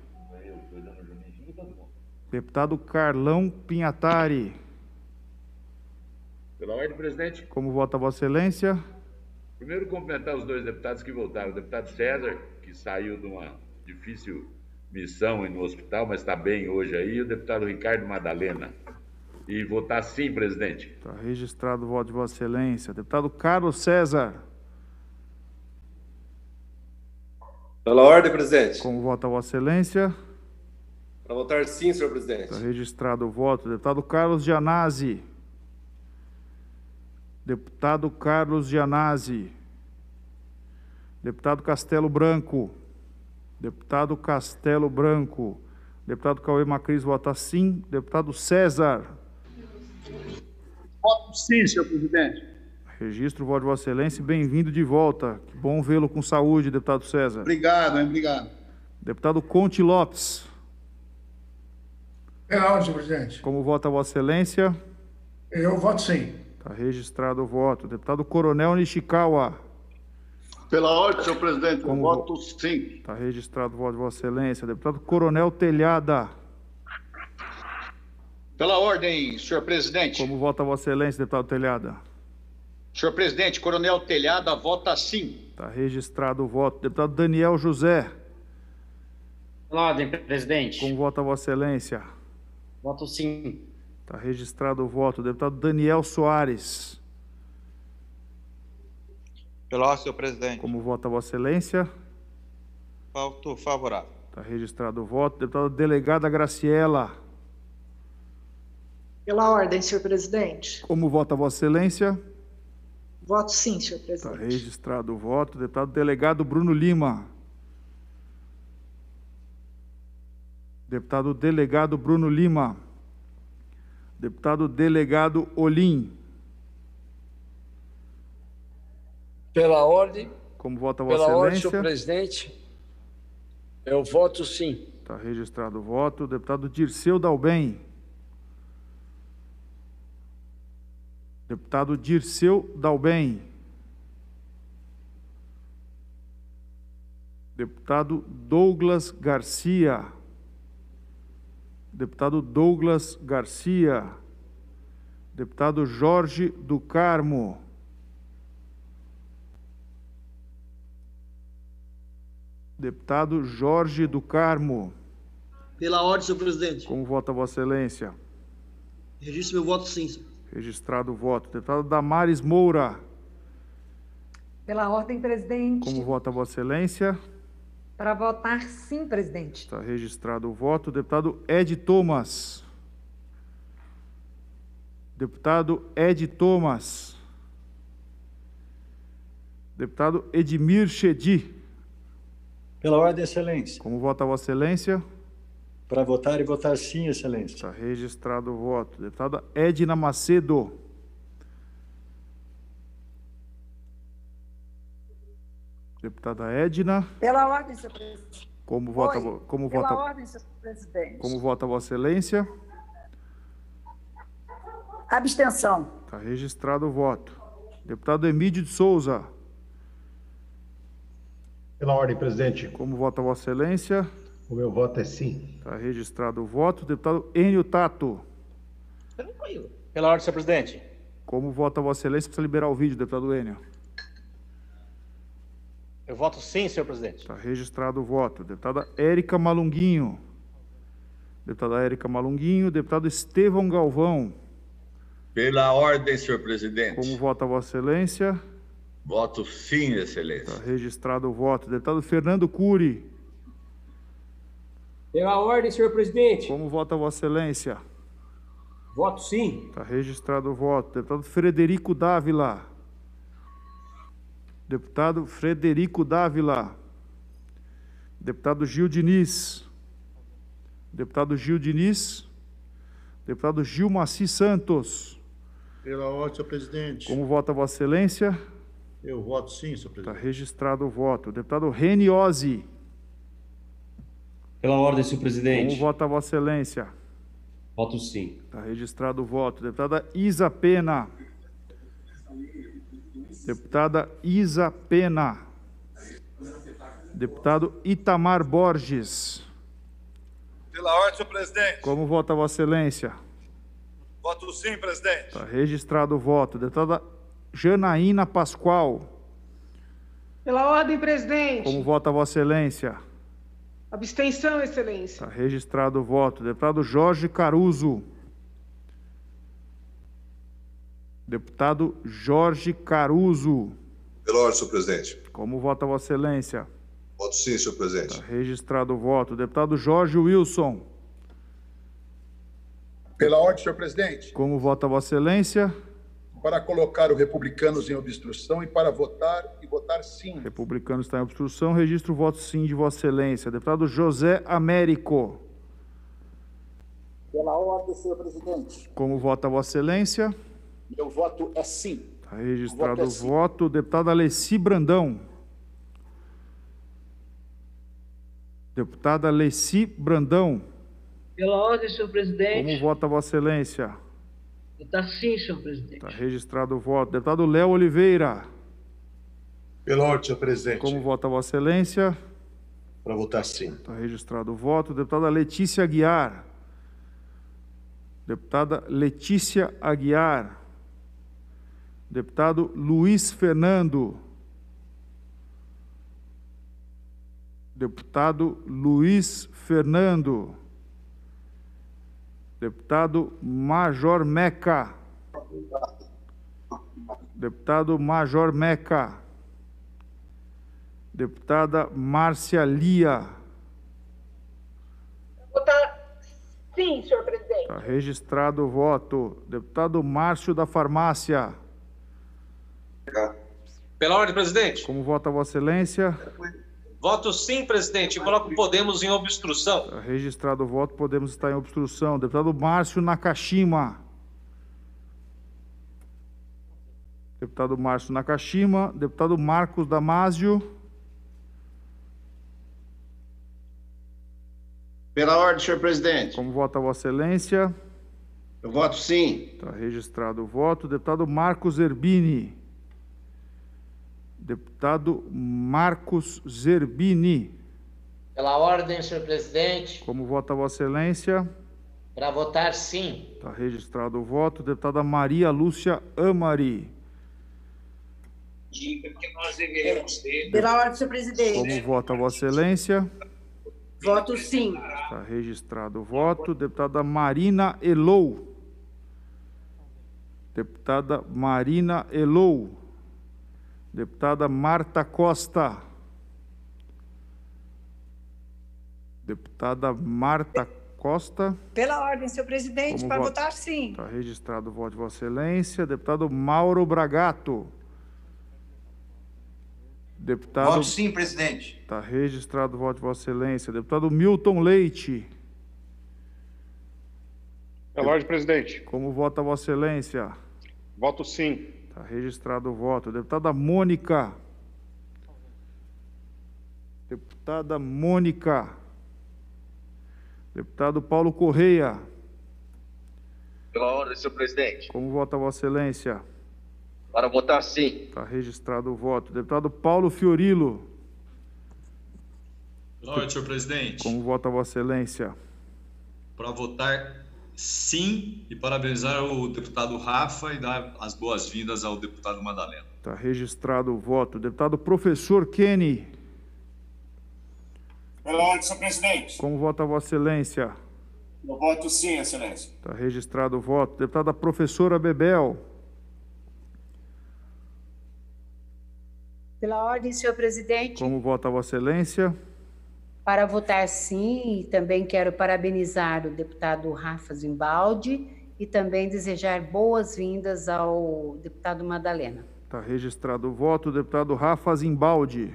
Deputado Carlão Pinhatari. Pela ordem, presidente. Como vota Vossa Excelência? Primeiro, cumprimentar os dois deputados que votaram. O deputado César, que saiu de uma difícil missão no hospital, mas está bem hoje aí, e o deputado Ricardo Madalena. E votar sim, presidente. Está registrado o voto de Vossa Excelência. Deputado Carlos César. Pela ordem, presidente. Como vota Vossa Excelência? Para votar sim, senhor presidente. Está registrado o voto. Deputado Carlos Gianazzi. Deputado Carlos Gianazzi. Deputado Castelo Branco. Deputado Castelo Branco. Deputado Cauê Macris vota sim. Deputado César. Voto sim, senhor presidente. Registro o voto de Vossa Excelência e bem-vindo de volta. Que bom vê-lo com saúde, deputado César. Obrigado, obrigado. Deputado Conte Lopes. Pela ordem, senhor presidente. Como vota Vossa Excelência? Eu voto sim. Está registrado o voto. Deputado Coronel Nishikawa. Pela ordem, senhor presidente, eu voto sim. Está registrado o voto de Vossa Excelência. Deputado Coronel Telhada. Pela ordem, senhor presidente. Como vota Vossa Excelência, deputado Telhada? Senhor presidente, Coronel Telhada vota sim. Está registrado o voto. Deputado Daniel José. Pela ordem, presidente. Como vota Vossa Excelência? Voto sim. Está registrado o voto. Deputado Daniel Soares. Pela ordem, senhor presidente. Como vota Vossa Excelência? Voto favorável. Está registrado o voto. Deputada Delegada Graciela. Pela ordem, senhor presidente. Como vota Vossa Excelência? Voto sim, senhor presidente. Está registrado o voto. Deputado Delegado Bruno Lima. Deputado Delegado Bruno Lima. Deputado Delegado Olim. Pela ordem. Como vota Vossa Excelência? Pela ordem, Excelência? senhor presidente. Eu voto sim. Está registrado o voto. Deputado Dirceu Dalben. Deputado Dirceu Dalben. Deputado Douglas Garcia. Deputado Douglas Garcia. Deputado Jorge do Carmo. Deputado Jorge do Carmo. Pela ordem, senhor presidente. Como vota Vossa Excelência? Registro meu voto sim, senhor. Registrado o voto. Deputado Damares Moura. Pela ordem, presidente. Como vota Vossa Excelência? Para votar sim, presidente. Está registrado o voto. Deputado Ed Thomas. Deputado Ed Thomas. Deputado Edmir Chedi. Pela ordem, excelência. Como vota Vossa Excelência? Para votar e votar sim, excelência. Está registrado o voto. Deputada Edna Macedo. Deputada Edna. Pela ordem, senhor presidente. Como vota, Pela ordem, senhor presidente. Como vota Vossa Excelência? Abstenção. Está registrado o voto. Deputado Emílio de Souza. Pela ordem, presidente. Como vota Vossa Excelência? O meu voto é sim. Está registrado o voto. Deputado Enio Tato. Pela ordem, senhor presidente. Como vota Vossa Excelência? Precisa liberar o vídeo, deputado Enio. Eu voto sim, senhor presidente. Está registrado o voto. Deputada Érica Malunguinho. Deputada Érica Malunguinho. Deputado Estevão Galvão. Pela ordem, senhor presidente. Como vota Vossa Excelência? Voto sim, excelência. Está registrado o voto. Deputado Fernando Cury. Pela ordem, senhor presidente. Como vota Vossa Excelência? Voto sim. Está registrado o voto. Deputado Frederico Dávila. Deputado Frederico Dávila. Deputado Gil Diniz. Deputado Gil Diniz. Deputado Gil Maci Santos. Pela ordem, senhor presidente. Como vota Vossa Excelência? Eu voto sim, senhor presidente. Está registrado o voto. Deputado Reni Ozzi. Pela ordem, senhor presidente. Como vota Vossa Excelência? Voto sim. Está registrado o voto. Deputada Isa Pena. Deputada Isa Pena. Deputado Itamar Borges. Pela ordem, senhor presidente. Como vota Vossa Excelência? Voto sim, presidente. Está registrado o voto. Deputada Janaína Pascoal. Pela ordem, presidente. Como vota Vossa Excelência? Abstenção, excelência. Está registrado o voto. Deputado Jorge Caruso. Deputado Jorge Caruso. Pela ordem, senhor presidente. Como vota Vossa Excelência? Voto sim, senhor presidente. Está registrado o voto. Deputado Jorge Wilson. Pela ordem, senhor presidente. Como vota Vossa Excelência? Para colocar o Republicanos em obstrução e para votar e votar sim. Republicano está em obstrução. Registro o voto sim de Vossa Excelência. Deputado José Américo. Pela ordem, senhor presidente. Como vota Vossa Excelência? Meu voto é sim. Está registrado o voto. Deputada Alessi Brandão. Deputada Alessi Brandão. Pela ordem, senhor presidente. Como vota Vossa Excelência? Votar sim, senhor presidente. Está registrado o voto. Deputado Léo Oliveira. Pela ordem, senhor presidente. Como vota Vossa Excelência? Para votar sim. Está registrado o voto. Deputada Letícia Aguiar. Deputada Letícia Aguiar. Deputado Luiz Fernando. Deputado Luiz Fernando. Deputado Major Meca. Deputado Major Meca. Deputada Márcia Lia. Votar sim, senhor presidente. Está registrado o voto. Deputado Márcio da Farmácia. Pela ordem, presidente. Como vota Vossa Excelência? Voto sim, presidente. Coloco Podemos em obstrução. Está registrado o voto. Podemos estar em obstrução. Deputado Márcio Nakashima. Deputado Márcio Nakashima. Deputado Marcos Damasio. Pela ordem, senhor presidente. Como vota Vossa Excelência? Eu voto sim. Está registrado o voto. Deputado Marcos Zerbini. Deputado Marcos Zerbini. Pela ordem, senhor presidente. Como vota Vossa Excelência? Para votar sim. Está registrado o voto. Deputada Maria Lúcia Amari. Diga que nós deveremos ter. Pela ordem, senhor presidente. Como vota Vossa Excelência? Voto sim. Está registrado o voto. Deputada Marina Elou. Deputada Marina Elou. Deputada Marta Costa. Deputada Marta Costa. Pela ordem, senhor presidente, Como para voto? votar sim. Está registrado o voto de Vossa Excelência. Deputado Mauro Bragato. Deputado... Voto sim, presidente. Está registrado o voto de Vossa Excelência. Deputado Milton Leite. Pela ordem, presidente. Como vota Vossa Excelência? Voto sim. Está registrado o voto. Deputada Mônica. Deputada Mônica. Deputado Paulo Correia. Pela ordem, senhor presidente. Como vota Vossa Excelência? Para votar sim. Está registrado o voto. Deputado Paulo Fiorilo. Pela ordem, senhor presidente. Como vota Vossa Excelência? Para votar sim e parabenizar o deputado Rafa e dar as boas-vindas ao deputado Madalena. Está registrado o voto. Deputado Professor Kenny. Pela ordem, senhor presidente. Como vota Vossa Excelência? Eu voto sim, excelência. Está registrado o voto. Deputada Professora Bebel. Pela ordem, senhor presidente. Como vota Vossa Excelência? Para votar sim, e também quero parabenizar o deputado Rafa Zimbaldi e também desejar boas-vindas ao deputado Madalena. Está registrado o voto. Deputado Rafa Zimbaldi.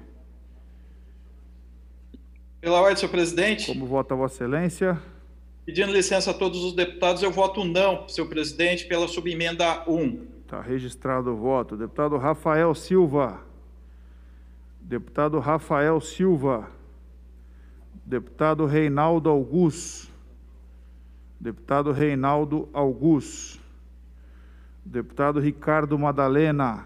Pela ordem, senhor presidente. Como vota Vossa Excelência? Pedindo licença a todos os deputados, eu voto não, senhor presidente, pela subemenda 1. Está registrado o voto. Deputado Rafael Silva. Deputado Rafael Silva. Deputado Reinaldo Augusto. Deputado Reinaldo Augusto. Deputado Ricardo Madalena.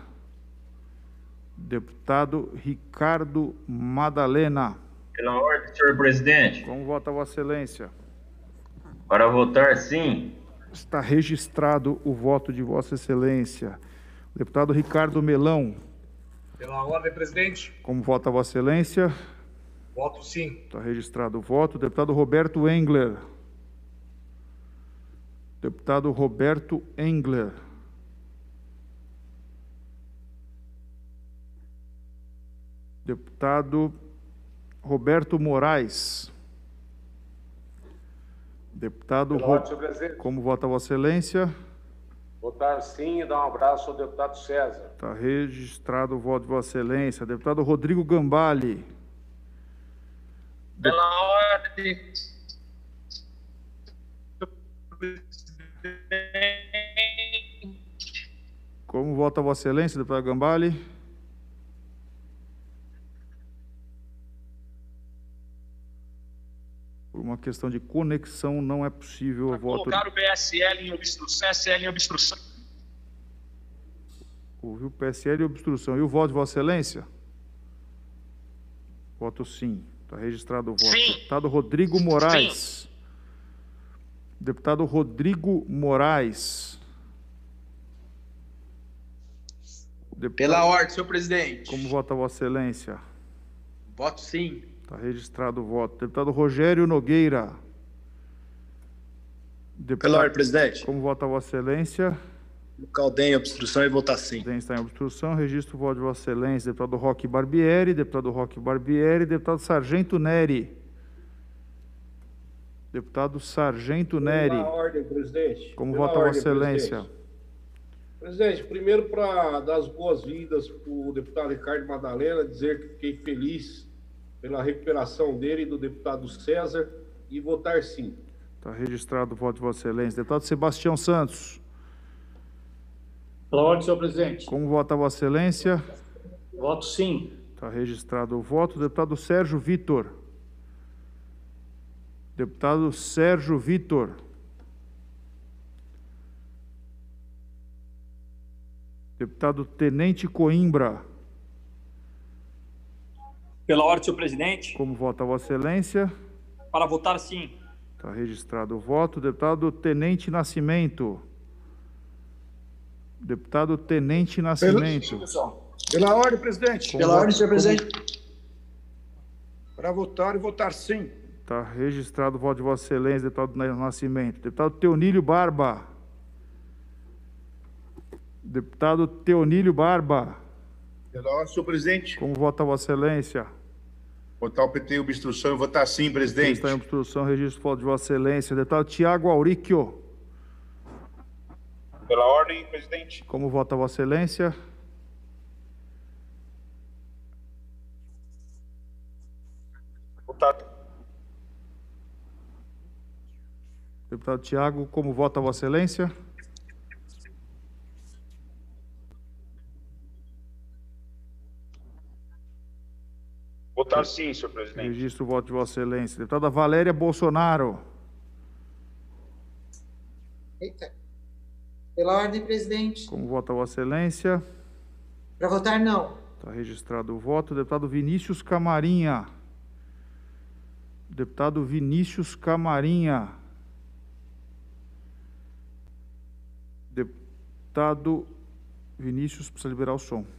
Deputado Ricardo Madalena. Pela ordem, senhor presidente. Como vota Vossa Excelência? Para votar sim. Está registrado o voto de Vossa Excelência. Deputado Ricardo Melão. Pela ordem, presidente. Como vota Vossa Excelência? Voto sim. Está registrado o voto. Deputado Roberto Engler. Deputado Roberto Engler. Deputado Roberto Moraes. Deputado... Pela ordem, senhor presidente. Como vota Vossa Excelência? Votar sim e dar um abraço ao deputado César. Está registrado o voto de Vossa Excelência. Deputado Rodrigo Gambale. Pela ordem, Como vota Vossa Excelência, deputado Gambale? Por uma questão de conexão, não é possível o voto... Colocar o PSL em obstrução, PSL em obstrução. Ouviu PSL e obstrução. E o voto de Vossa Excelência? Voto sim. Está registrado o voto. Sim. Deputado Rodrigo Moraes. Sim. Deputado Rodrigo Moraes. Pela ordem, senhor presidente. Como vota Vossa Excelência? Voto sim. Está registrado o voto. Deputado Rogério Nogueira. Pela ordem, presidente. Como vota Vossa Excelência? O Caldem em obstrução e votar sim. Caldem está em obstrução. Registro o voto de Vossa Excelência. Deputado Roque Barbieri. Deputado Roque Barbieri. Deputado Sargento Neri. Deputado Sargento Neri. Pela ordem, presidente. Como Pela vota ordem, Vossa Excelência? Presidente, primeiro para dar as boas-vindas para o deputado Ricardo Madalena, dizer que fiquei feliz pela recuperação dele e do deputado César e votar sim. Está registrado o voto de Vossa Excelência. Deputado Sebastião Santos. Pela ordem, senhor presidente. Como vota Vossa Excelência? Voto sim. Está registrado o voto. Deputado Sérgio Vitor. Deputado Sérgio Vitor. Deputado Tenente Coimbra. Pela ordem, senhor presidente. Como vota Vossa Excelência? Para votar sim. Está registrado o voto. Deputado Tenente Nascimento. Deputado Tenente Nascimento. Pela ordem, presidente. Pela ordem, senhor presidente. Para votar e votar sim. Está registrado o voto de Vossa Excelência, deputado Nascimento. Deputado Teonílio Barba. Deputado Teonílio Barba. Pela ordem, senhor presidente. Como vota Vossa Excelência? Votar o PT em obstrução e votar sim, presidente. Está em obstrução, registro o voto de Vossa Excelência. Deputado Tiago Auríquio. Pela ordem, presidente. Como vota Vossa Excelência? Votado. Deputado Tiago, como vota Vossa Excelência? Votar sim, senhor presidente. Registro o voto de Vossa Excelência. Deputada Valéria Bolsonaro. Eita. Pela ordem, presidente. Como vota Vossa Excelência? Para votar, não. Está registrado o voto. Deputado Vinícius Camarinha. Deputado Vinícius Camarinha. Deputado Vinícius, precisa liberar o som.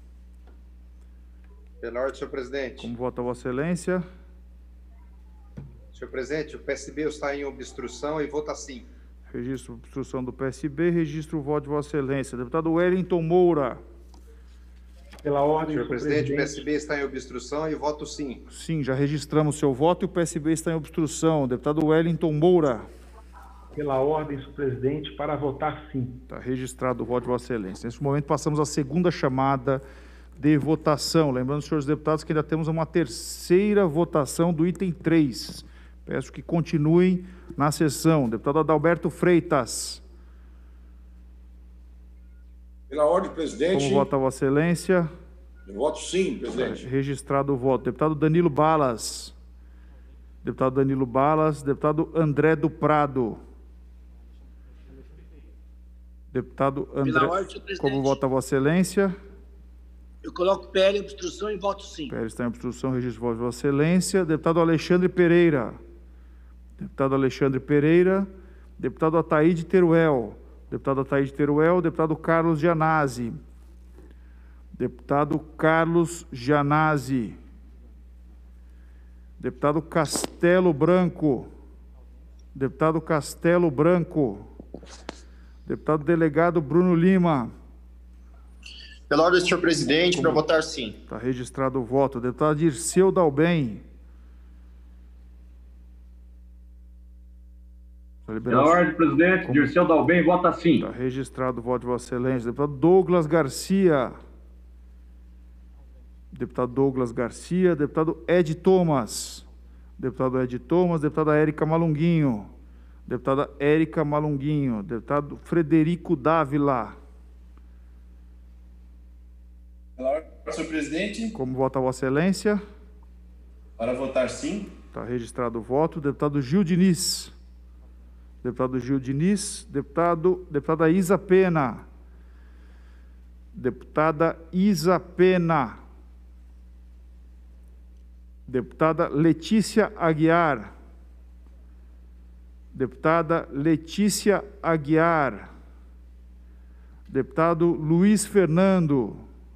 Pela ordem, senhor presidente. Como vota Vossa Excelência? Senhor presidente, o PSB está em obstrução e vota sim. Registro a obstrução do PSB, registro o voto de Vossa Excelência. Deputado Wellington Moura. Pela ordem, senhor presidente, o PSB está em obstrução e voto sim. Sim, já registramos seu voto e o PSB está em obstrução. Deputado Wellington Moura. Pela ordem, senhor presidente, para votar sim. Está registrado o voto de Vossa Excelência. Nesse momento passamos à segunda chamada de votação. Lembrando, senhores deputados, que ainda temos uma terceira votação do item 3. Peço que continuem na sessão. Deputado Adalberto Freitas. Pela ordem, presidente. Como vota Vossa Excelência? Eu voto sim, presidente. Registrado o voto. Deputado Danilo Balas. Deputado Danilo Balas. Deputado André do Prado. Deputado André. Pela ordem, senhor presidente. Como vota Vossa Excelência? Eu coloco PL em obstrução e voto sim. PL está em obstrução, registro o voto de Vossa Excelência. Deputado Alexandre Pereira. Deputado Alexandre Pereira. Deputado Ataíde Teruel. Deputado Ataíde Teruel. Deputado Carlos Gianazzi. Deputado Carlos Gianazzi. Deputado Castelo Branco. Deputado Castelo Branco. Deputado Delegado Bruno Lima. Pela ordem, senhor presidente, para votar sim. Está registrado o voto. Deputado Dirceu Dalben. Pela ordem, presidente, Dirceu Dalben, vota sim. Está registrado o voto de Vossa Excelência. Deputado Douglas Garcia. Deputado Douglas Garcia. Deputado Ed Thomas. Deputado Ed Thomas. Deputada Érica Malunguinho. Deputada Érica Malunguinho. Deputado Frederico Dávila. Pela ordem, senhor presidente. Como vota Vossa Excelência? Para votar sim. Está registrado o voto. Deputado Gil Diniz. Deputado Gil Diniz. Deputada Isa Pena. Deputada Isa Pena. Deputada Letícia Aguiar. Deputada Letícia Aguiar. Deputado Luiz Fernando.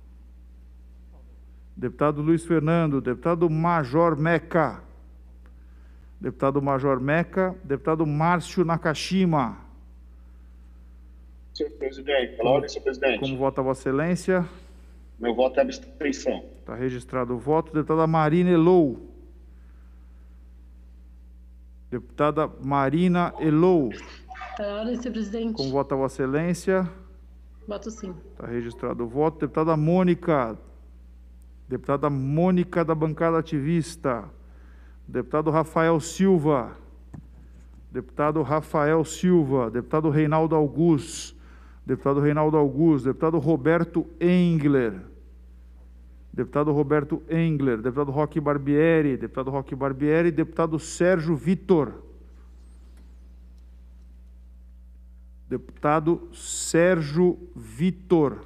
Deputado Luiz Fernando. Deputado Major Meca. Deputado Major Meca. Deputado Márcio Nakashima. Senhor presidente, pela ordem, senhor presidente. Como vota Vossa Excelência? Meu voto é abstenção. Está registrado o voto. Deputada Marina Elou. Deputada Marina Elou. Pela ordem, senhor presidente. Como vota Vossa Excelência? Voto sim. Está registrado o voto. Deputada Mônica. Deputada Mônica da bancada ativista. Deputado Rafael Silva. Deputado Rafael Silva. Deputado Reinaldo Augusto. Deputado Reinaldo Augusto. Deputado Roberto Engler. Deputado Roberto Engler. Deputado Roque Barbieri. Deputado Roque Barbieri. Deputado Sérgio Vitor. Deputado Sérgio Vitor.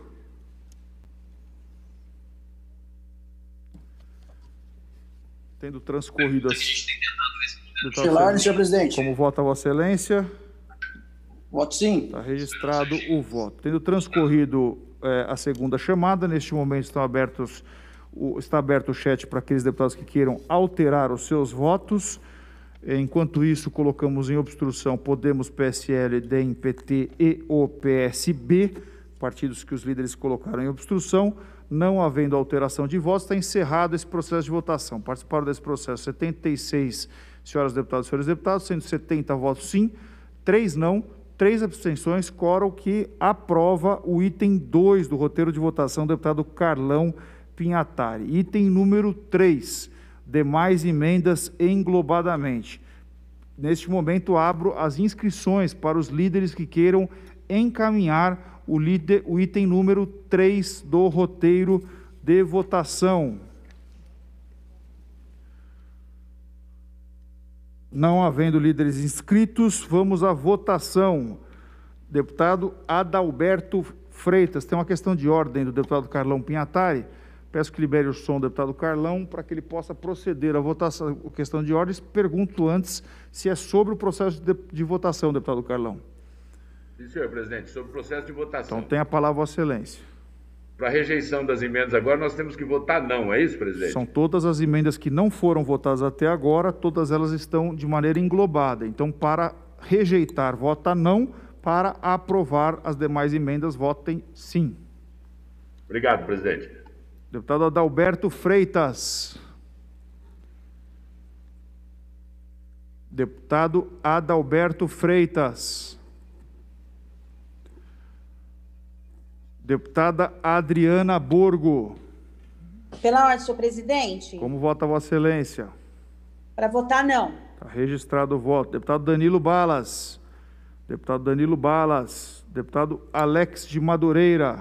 Tendo transcorrido as... Pela ordem, senhor presidente. Como vota Vossa Excelência? Voto sim. Está registrado o voto. Tendo transcorrido a segunda chamada, neste momento está aberto o chat para aqueles deputados que queiram alterar os seus votos. Enquanto isso, colocamos em obstrução Podemos, PSL, DEM, PT e o PSB, partidos que os líderes colocaram em obstrução. Não havendo alteração de votos, está encerrado esse processo de votação. Participaram desse processo 76 senhoras deputadas e senhores deputados, sendo 70 votos sim, 3 não, 3 abstenções, quórum que aprova o item 2 do roteiro de votação do deputado Carlão Pinhatari. Item número 3, demais emendas englobadamente. Neste momento, abro as inscrições para os líderes que queiram encaminhar o item número 3 do roteiro de votação. Não havendo líderes inscritos, vamos à votação. Deputado Adalberto Freitas, tem uma questão de ordem do deputado Carlão Pinhatari. Peço que libere o som do deputado Carlão para que ele possa proceder à votação. Questão de ordem, pergunto antes se é sobre o processo de votação, deputado Carlão. Sim, senhor presidente, sobre o processo de votação. Então tem a palavra, Vossa Excelência. Para a rejeição das emendas agora, nós temos que votar não, é isso, presidente? São todas as emendas que não foram votadas até agora, todas elas estão de maneira englobada. Então, para rejeitar, vota não, para aprovar as demais emendas, votem sim. Obrigado, presidente. Deputado Adalberto Freitas. Deputado Adalberto Freitas. Deputada Adriana Borgo. Pela ordem, senhor presidente. Como vota Vossa Excelência? Para votar, não. Está registrado o voto. Deputado Danilo Balas. Deputado Danilo Balas. Deputado Alex de Madureira.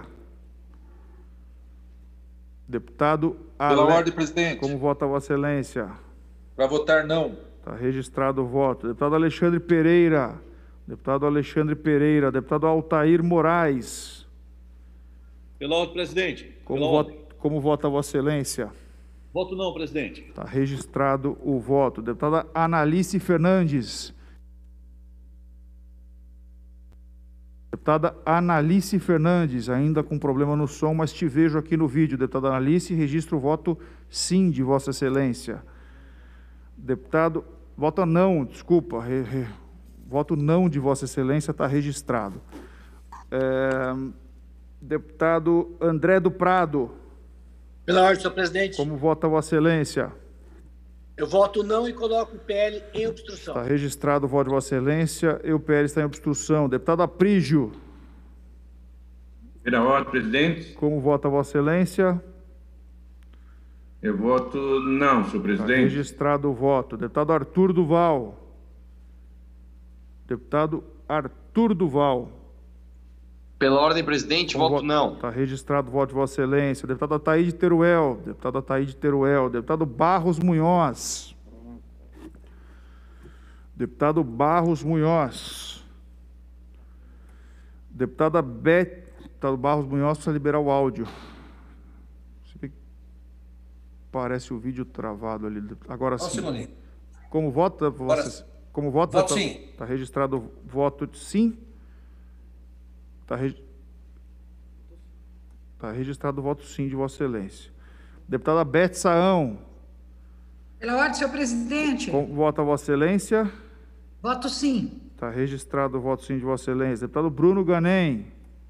Deputado Pela ordem, presidente. Como vota Vossa Excelência? Para votar, não. Está registrado o voto. Deputado Alexandre Pereira. Deputado Alexandre Pereira. Deputado Altair Moraes. Pela ordem, presidente. Como vota Vossa Excelência? Voto não, presidente. Está registrado o voto. Deputada Analice Fernandes. Deputada Analice Fernandes, ainda com problema no som, mas te vejo aqui no vídeo. Deputada Analice, registro o voto sim de Vossa Excelência. Deputado, voto não, desculpa, voto não de Vossa Excelência, está registrado. Deputado André do Prado. Pela ordem, senhor presidente. Como vota Vossa Excelência? Eu voto não e coloco o PL em obstrução. Está registrado o voto de Vossa Excelência e o PL está em obstrução. Deputado Aprígio. Pela ordem, presidente. Como vota Vossa Excelência? Eu voto não, senhor presidente. Está registrado o voto. Deputado Arthur Duval. Deputado Arthur Duval. Pela ordem, presidente, voto não. Está registrado o voto de Vossa Excelência. Deputado Ataíde Teruel. Deputado Ataíde Teruel. Deputado Barros Munhoz. Deputado Barros Munhoz. Deputado Barros Munhoz, precisa liberar o áudio. Parece o vídeo travado ali. Agora sim. Como vota? Como vota? Voto sim. Está registrado o voto sim. Está registrado o voto sim de Vossa Excelência. Deputada Beth Saão. Pela ordem, senhor presidente. Como vota Vossa Excelência? Voto sim. Está registrado o voto sim de Vossa Excelência. Deputado Bruno Ganem.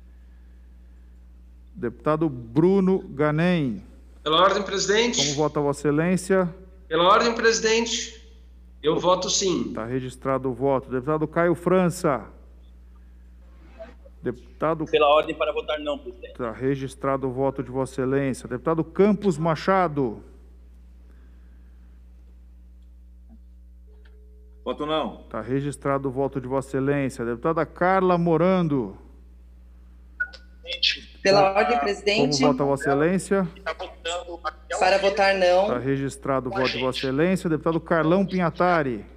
Deputado Bruno Ganem. Pela ordem, presidente. Como vota Vossa Excelência? Pela ordem, presidente. Eu voto sim. Está registrado o voto. Deputado Caio França. Deputado... Pela ordem para votar não, presidente. Está registrado o voto de Vossa Excelência. Deputado Campos Machado. Voto não. Está registrado o voto de Vossa Excelência. Deputada Carla Morando. Pela ordem, presidente. Como vota Vossa Excelência? Para votar não. Está registrado o voto de Vossa Excelência. Deputado Carlão Pinhatari.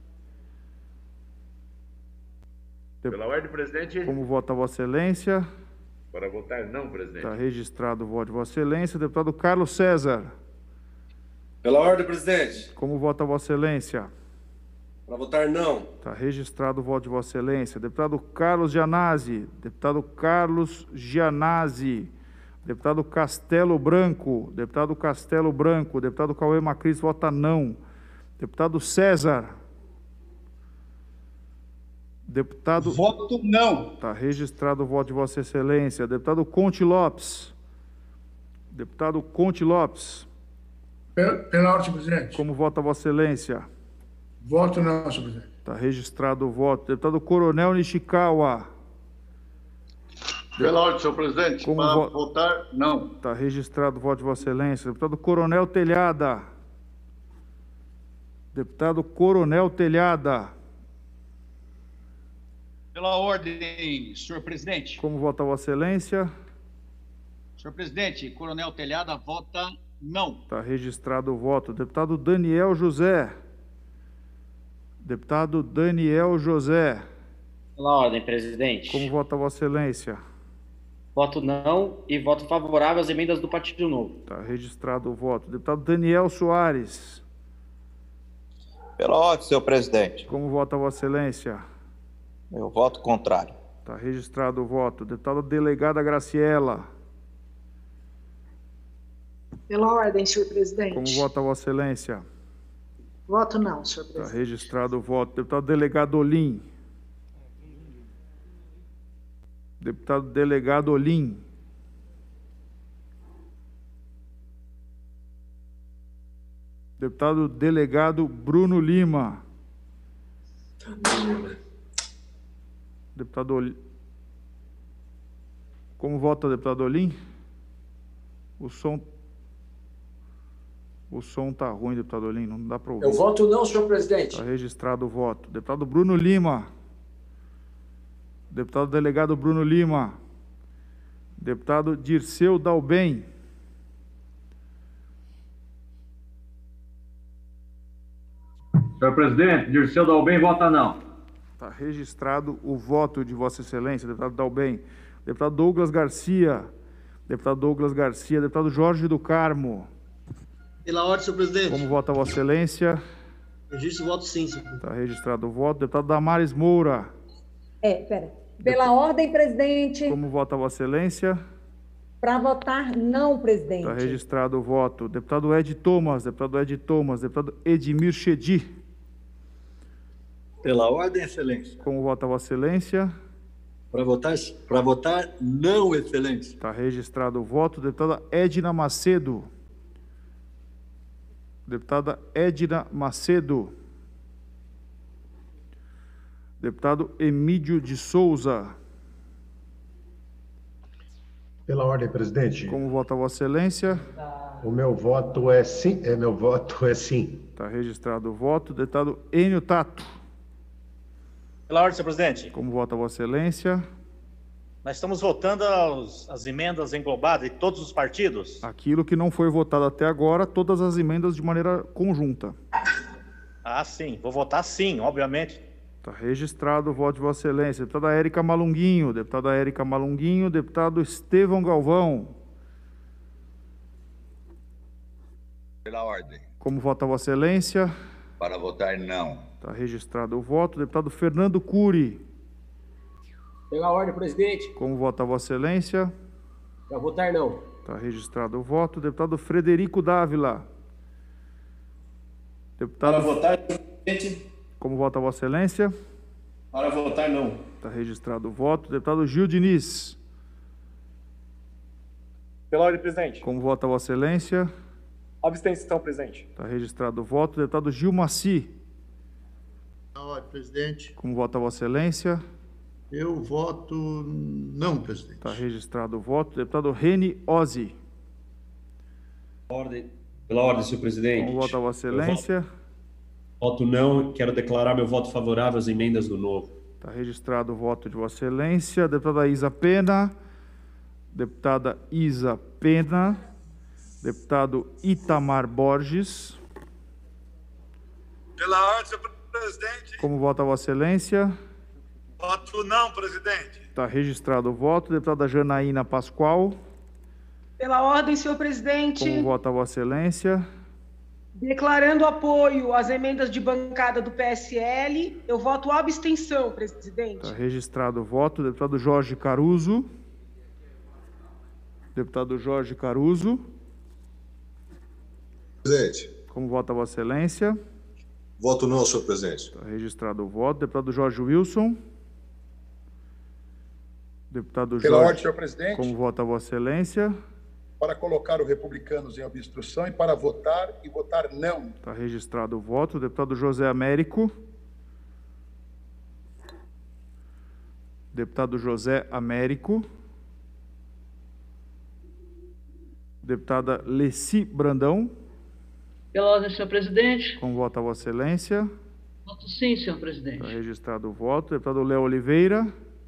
Pela ordem, presidente. Como vota Vossa Excelência? Para votar não, presidente. Está registrado o voto de Vossa Excelência. Deputado Carlos César. Pela ordem, presidente. Como vota Vossa Excelência? Para votar não. Está registrado o voto de Vossa Excelência. Deputado Carlos Gianazzi. Deputado Carlos Gianazzi. Deputado Castelo Branco. Deputado Castelo Branco. Deputado Cauê Macris vota não. Deputado César. Deputado... Voto não. Está registrado o voto de Vossa Excelência. Deputado Conte Lopes. Deputado Conte Lopes. Pela ordem, senhor presidente. Como vota Vossa Excelência? Voto não, senhor presidente. Está registrado o voto. Deputado Coronel Nishikawa. Pela ordem, senhor presidente. Como para votar, não. Está registrado o voto de Vossa Excelência. Deputado Coronel Telhada. Deputado Coronel Telhada. Pela ordem, senhor presidente. Como vota Vossa Excelência? Senhor presidente, Coronel Telhada vota não. Está registrado o voto. Deputado Daniel José. Deputado Daniel José. Pela ordem, presidente. Como vota Vossa Excelência? Voto não e voto favorável às emendas do Partido Novo. Está registrado o voto. Deputado Daniel Soares. Pela ordem, senhor presidente. Como vota Vossa Excelência? Eu voto contrário. Está registrado o voto. Deputada Delegada Graciela. Pela ordem, senhor presidente. Como vota Vossa Excelência? Voto não, senhor presidente. Está registrado o voto. Deputado Delegado Olim. Deputado Delegado Olim. Deputado Delegado Bruno Lima. Deputado Olim. Como vota, deputado Olim? O som tá ruim, deputado Olim, não dá para ouvir. Eu voto não, senhor presidente. Está registrado o voto. Deputado Bruno Lima. Deputado Delegado Bruno Lima. Deputado Dirceu Dalben. Senhor presidente, Dirceu Dalben vota não. Está registrado o voto de Vossa Excelência, deputado Dalben. Deputado Douglas Garcia. Deputado Douglas Garcia. Deputado Jorge do Carmo. Pela ordem, senhor presidente. Como vota Vossa Excelência? Registro o voto sim, senhor. Está registrado o voto. Deputado Damares Moura. Pela ordem, presidente. Como vota Vossa Excelência? Para votar não, presidente. Está registrado o voto. Deputado Ed Thomas. Deputado Ed Thomas. Deputado Edmir Chedi. Pela ordem, excelência. Como vota Vossa Excelência? Para votar não, excelência. Está registrado o voto. Deputada Edna Macedo. Deputada Edna Macedo. Deputado Emídio de Souza. Pela ordem, presidente. Como vota Vossa Excelência? O meu voto é sim. Meu voto é sim. Está registrado o voto. Deputado Enio Tato. Pela ordem, senhor presidente. Como vota Vossa Excelência? Nós estamos votando as emendas englobadas de todos os partidos. Aquilo que não foi votado até agora, todas as emendas de maneira conjunta. Ah, sim. Vou votar sim, obviamente. Está registrado o voto de Vossa Excelência. Deputada Érica Malunguinho. Deputada Érica Malunguinho. Deputado Estevão Galvão. Pela ordem. Como vota Vossa Excelência? Para votar não. Está registrado o voto. Deputado Fernando Cury. Pela ordem, presidente. Como vota Vossa Excelência? Para votar não. Está registrado o voto. Deputado Frederico Dávila. Deputado... Para votar, presidente. Como vota Vossa Excelência? Para votar não. Está registrado o voto. Deputado Gil Diniz. Pela ordem, presidente. Como vota Vossa Excelência? Abstenção, presidente. Está registrado o voto. Deputado Gil Maci. Pela ordem, presidente. Como vota Vossa Excelência? Eu voto não, presidente. Está registrado o voto. Deputado Reni Ozzi. Pela ordem, senhor presidente. Como vota Vossa Excelência? Voto não. Quero declarar meu voto favorável às emendas do Novo. Está registrado o voto de Vossa Excelência. Deputada Isa Pena. Deputada Isa Pena. Deputado Itamar Borges. Pela ordem, senhor presidente. Como vota Vossa Excelência? Voto não, presidente. Está registrado o voto. Deputada Janaína Pascoal. Pela ordem, senhor presidente. Como vota Vossa Excelência? Declarando apoio às emendas de bancada do PSL, eu voto abstenção, presidente. Está registrado o voto. Deputado Jorge Caruso. Deputado Jorge Caruso. Presidente. Como vota Vossa Excelência? Voto não, senhor presidente. Está registrado o voto. Deputado Jorge Wilson. Deputado Pela Jorge. ordem, senhor presidente. Como vota Vossa Excelência? para colocar o Republicanos em obstrução e para votar e votar não. Está registrado o voto. Deputado José Américo. Deputado José Américo. Deputada Leci Brandão. Pela ordem, senhor presidente. Como vota Vossa Excelência? Voto sim, senhor presidente. Está registrado o voto. Deputado Léo Oliveira.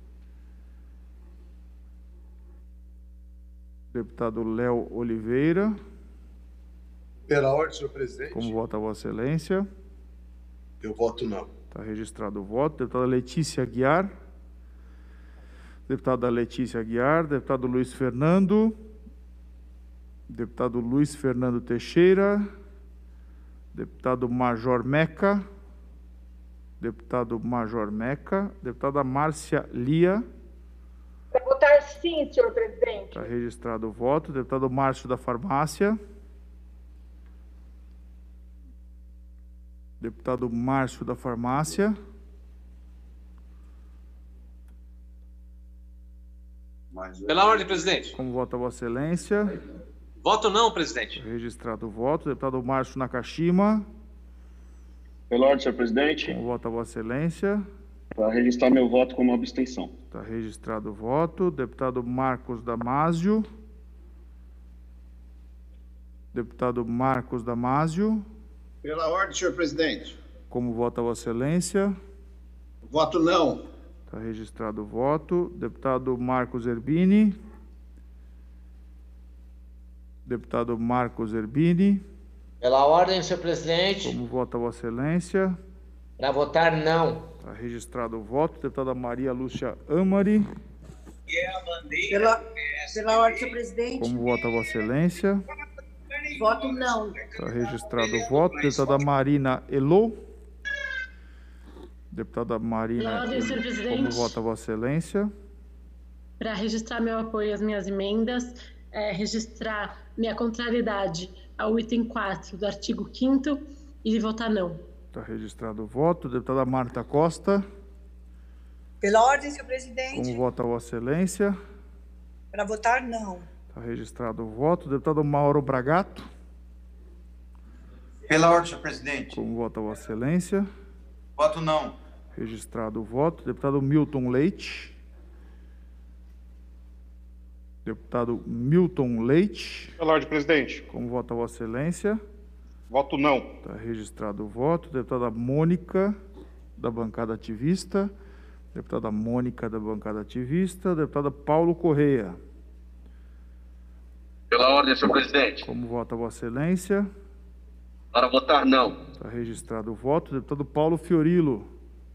Deputado Léo Oliveira. Pela ordem, senhor presidente. Como vota Vossa Excelência? Eu voto não. Está registrado o voto. Deputada Letícia Aguiar. Deputada Letícia Aguiar. Deputado Luiz Fernando. Deputado Luiz Fernando Teixeira. Deputado Major Meca. Deputado Major Meca. Deputada Márcia Lia. Para votar sim, senhor presidente. Está registrado o voto. Deputado Márcio da Farmácia. Deputado Márcio da Farmácia. Pela ordem, presidente. Como vota Vossa Excelência? Voto não, presidente. Está registrado o voto. Deputado Márcio Nakashima. Pela ordem, senhor presidente. Como vota Vossa Excelência? Para registrar meu voto como abstenção. Está registrado o voto. Deputado Marcos Damasio. Deputado Marcos Damasio. Pela ordem, senhor presidente. Como vota Vossa Excelência? Voto não. Está registrado o voto. Deputado Marcos Erbini. Deputado Marcos Erbini. Pela ordem, senhor presidente. Como vota Vossa Excelência? Para votar não. Está registrado o voto. Deputada Maria Lúcia Amari. Pela ordem, senhor presidente. Como vota Vossa Excelência? Voto não. Está registrado o voto. Deputada Marina Elô. Deputada Marina. Pela ordem, senhor presidente. Como vota Vossa Excelência? Para registrar meu apoio às minhas emendas, registrar minha contrariedade ao item 4 do artigo 5º e votar não. Está registrado o voto. Deputada Marta Costa. Pela ordem, senhor presidente. Como vota Vossa Excelência? Para votar não. Está registrado o voto. Deputado Mauro Bragato. Pela ordem, senhor presidente. Como vota Vossa Excelência? Voto não. Registrado o voto. Deputado Milton Leite. Deputado Milton Leite. Pela ordem, presidente. Como vota Vossa Excelência? Voto não. Está registrado o voto. Deputada Mônica, da bancada ativista. Deputada Mônica, da bancada ativista. Deputada Paulo Correia. Pela ordem, senhor presidente. Como vota Vossa Excelência? Para votar não. Está registrado o voto. Deputado Paulo Fiorilo.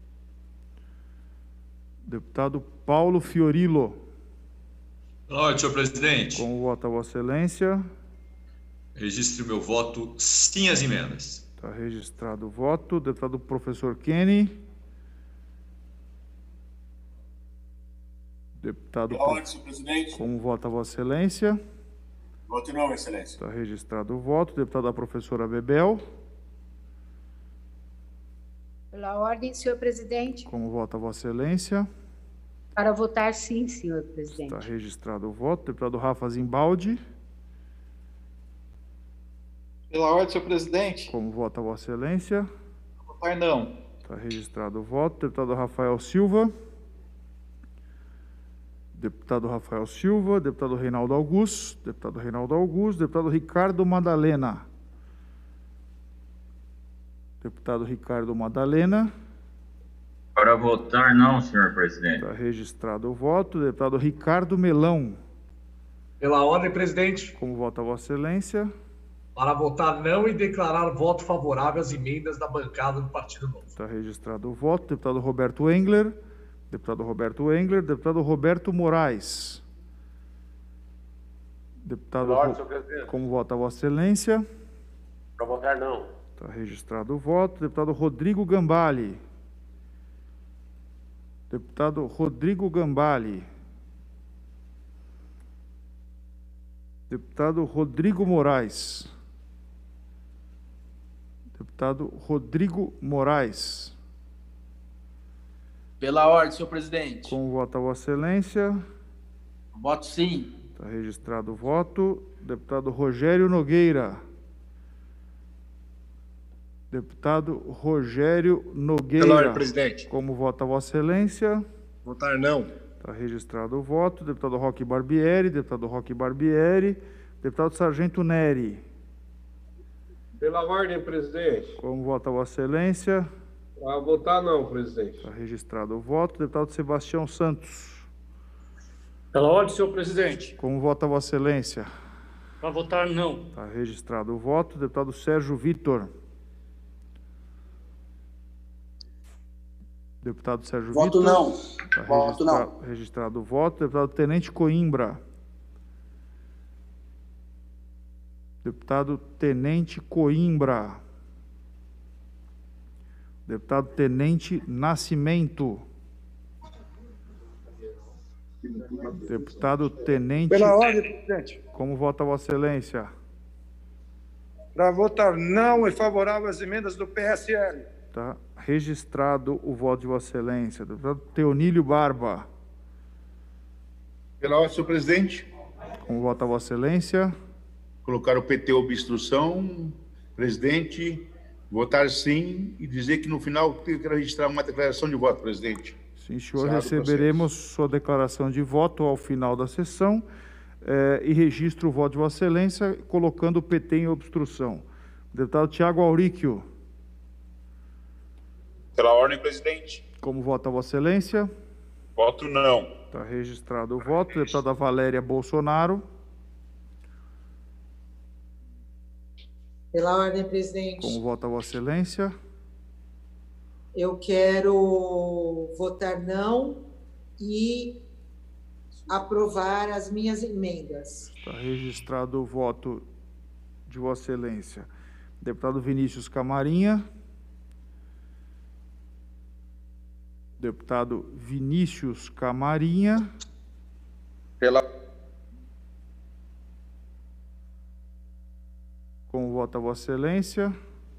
Deputado Paulo Fiorilo. Pela ordem, senhor presidente. Como vota Vossa Excelência? Registre o meu voto sim às emendas. Está registrado o voto. Deputado Professor Kenny. Deputado. Pela ordem, senhor presidente. Como vota Vossa Excelência? Voto não, excelência. Está registrado o voto. Deputada Professora Bebel. Pela ordem, senhor presidente. Como vota Vossa Excelência? Para votar sim, senhor presidente. Está registrado o voto. Deputado Rafa Zimbaldi. Pela ordem, senhor presidente. Como vota Vossa Excelência? Para votar não. Está registrado o voto. Deputado Rafael Silva. Deputado Rafael Silva. Deputado Reinaldo Augusto. Deputado Reinaldo Augusto. Deputado Ricardo Madalena. Deputado Ricardo Madalena. Para votar não, senhor presidente. Está registrado o voto. Deputado Ricardo Melão. Pela ordem, presidente. Como vota Vossa Excelência? Para votar não e declarar voto favorável às emendas da bancada do Partido Novo. Está registrado o voto. Deputado Roberto Engler. Deputado Roberto Engler. Deputado Roberto Moraes. Deputado. Pela ordem, senhor presidente. Como vota Vossa Excelência? Para votar não. Está registrado o voto. Deputado Rodrigo Gambale. Deputado Rodrigo Gambale. Deputado Rodrigo Moraes. Deputado Rodrigo Moraes. Pela ordem, senhor presidente. Como vota Vossa Excelência? Voto sim. Está registrado o voto. Deputado Rogério Nogueira. Deputado Rogério Nogueira. Pela ordem, presidente. Como vota Vossa Excelência? Votar não. Está registrado o voto. Deputado Roque Barbieri. Deputado Roque Barbieri. Deputado Sargento Neri. Pela ordem, presidente. Como vota Vossa Excelência? Para votar não, presidente. Está registrado o voto. Deputado Sebastião Santos. Pela ordem, senhor presidente. Como vota Vossa Excelência? Para votar não. Está registrado o voto. Deputado Sérgio Vitor. Deputado Sérgio Vitor. Voto não. Está Voto não. registrado o voto. Deputado Tenente Coimbra. Deputado Tenente Coimbra. Deputado Tenente Nascimento. Deputado Tenente... Pela ordem, presidente. Como vota Vossa Excelência? Para votar não e favorável às emendas do PSL. Está registrado o voto de Vossa Excelência. Deputado Teonílio Barba. Pela ordem, senhor presidente. Como vota Vossa Excelência? Colocar o PT obstrução, presidente, votar sim e dizer que no final quero registrar uma declaração de voto, presidente. Sim, senhor, receberemos sua declaração de voto ao final da sessão e registro o voto de Vossa Excelência, colocando o PT em obstrução. Deputado Tiago Auríquio. Pela ordem, presidente. Como vota Vossa Excelência? Voto não. Está registrado o voto. Deputada Valéria Bolsonaro. Pela ordem, presidente. Como vota Vossa Excelência? Eu quero votar não e aprovar as minhas emendas. Está registrado o voto de Vossa Excelência. Deputado Vinícius Camarinha. Deputado Vinícius Camarinha. Como vota Vossa Excelência?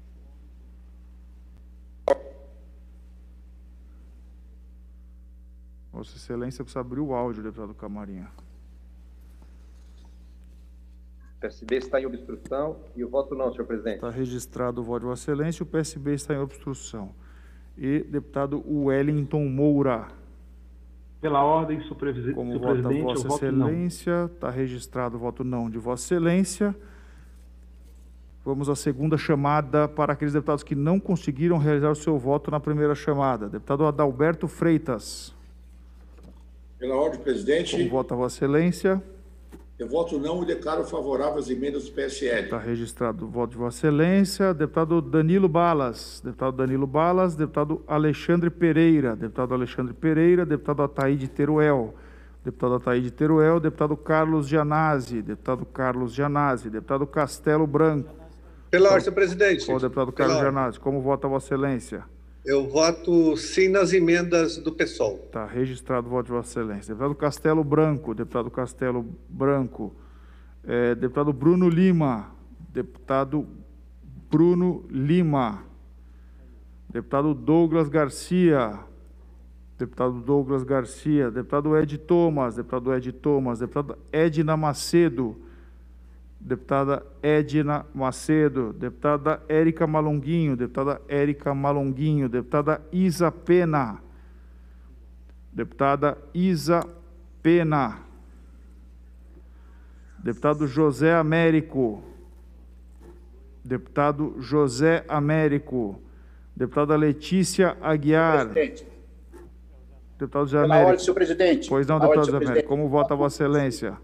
Vossa Excelência precisa abrir o áudio, deputado Camarinha. O PSB está em obstrução e o voto não, senhor presidente. Está registrado o voto de Vossa Excelência, o PSB está em obstrução. E deputado Wellington Moura. Pela ordem, senhor presidente. Como vota Vossa Excelência? Está registrado o voto não de Vossa Excelência. Vamos à segunda chamada para aqueles deputados que não conseguiram realizar o seu voto na primeira chamada. Deputado Adalberto Freitas. Pela ordem, presidente. Como vota Vossa Excelência? Eu voto não e declaro favorável às emendas do PSL. Está registrado o voto de Vossa Excelência. Deputado Danilo Balas. Deputado Danilo Balas. Deputado Alexandre Pereira. Deputado Alexandre Pereira. Deputado Ataíde Teruel. Deputado Ataíde Teruel. Deputado Carlos Gianazzi. Deputado Carlos Gianazzi. Deputado Castelo Branco. Pela ordem, senhor presidente. O deputado Carlos Gianazzi. Como vota Vossa Excelência? Eu voto sim nas emendas do PSOL. Está registrado o voto de Vossa Excelência. Deputado Castelo Branco. Deputado Castelo Branco. Deputado Bruno Lima. Deputado Bruno Lima. Deputado Douglas Garcia. Deputado Douglas Garcia. Deputado Ed Thomas. Deputado Ed Thomas. Deputada Edna Macedo. Deputada Edna Macedo, deputada Érica Malonguinho, deputada Érica Malonguinho, deputada Isa Pena, deputada Isa Pena, deputado José Américo, deputado José Américo, deputada Letícia Aguiar, deputado José Américo. Ordem, senhor presidente. Pois não, deputado José Américo, como vota Vossa Excelência?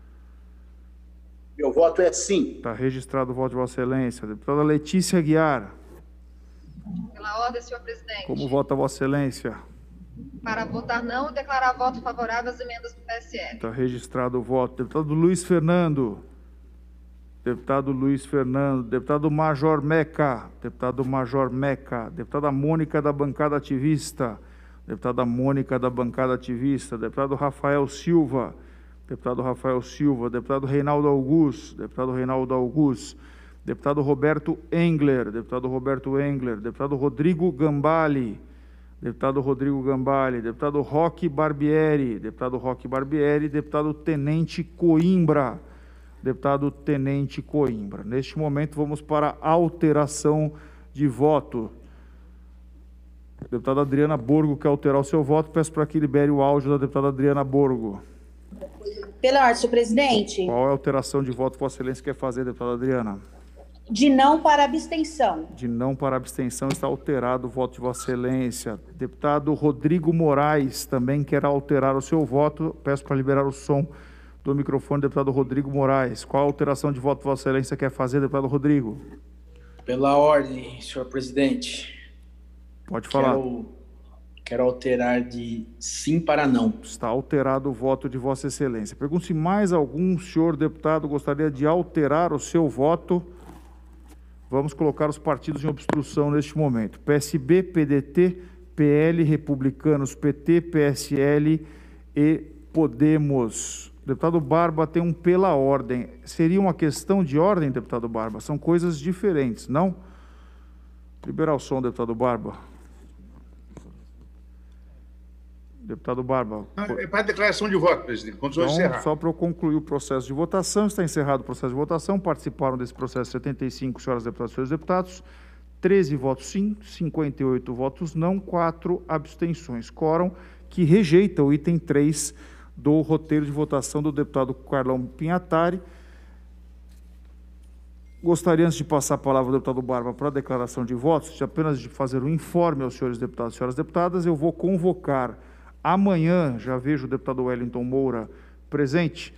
Meu voto é sim. Está registrado o voto de Vossa Excelência. Deputada Letícia Aguiar. Pela ordem, senhor presidente. Como vota Vossa Excelência? Para votar não e declarar voto favorável às emendas do PSL. Está registrado o voto. Deputado Luiz Fernando. Deputado Luiz Fernando. Deputado Major Meca. Deputado Major Meca. Deputada Mônica da bancada ativista. Deputada Mônica da bancada ativista. Deputado Rafael Silva. Deputado Rafael Silva, deputado Reinaldo Augusto, deputado Reinaldo Augusto, deputado Roberto Engler, deputado Roberto Engler, deputado Rodrigo Gambale, deputado Rodrigo Gambale, deputado Roque Barbieri, deputado Roque Barbieri, deputado Tenente Coimbra, deputado Tenente Coimbra. Neste momento, vamos para a alteração de voto. Deputada Adriana Borgo quer alterar o seu voto. Peço para que libere o áudio da deputada Adriana Borgo. Pela ordem, senhor presidente. Qual é a alteração de voto que Vossa Excelência quer fazer, deputada Adriana? De não para abstenção. De não para abstenção, está alterado o voto de Vossa Excelência. Deputado Rodrigo Moraes também quer alterar o seu voto. Peço para liberar o som do microfone, deputado Rodrigo Moraes. Qual a alteração de voto que Vossa Excelência quer fazer, deputado Rodrigo? Pela ordem, senhor presidente. Pode falar. Quero alterar de sim para não. Está alterado o voto de Vossa Excelência. Pergunto se mais algum senhor deputado gostaria de alterar o seu voto. Vamos colocar os partidos em obstrução neste momento. PSB, PDT, PL, Republicanos, PT, PSL e Podemos. Deputado Barba tem um pela ordem. Seria uma questão de ordem, deputado Barba? São coisas diferentes, não? Liberar o som, deputado Barba. Deputado Barba. É para a declaração de voto, presidente. Condições de encerrar. Só para eu concluir o processo de votação. Está encerrado o processo de votação. Participaram desse processo 75 senhoras deputadas e senhores deputados. 13 votos sim, 58 votos não, 4 abstenções. Quórum que rejeita o item 3 do roteiro de votação do deputado Carlão Pinhatari. Gostaria, antes de passar a palavra ao deputado Barba para a declaração de votos, apenas de fazer um informe aos senhores deputados e senhoras deputadas. Eu vou convocar amanhã, já vejo o deputado Wellington Moura presente.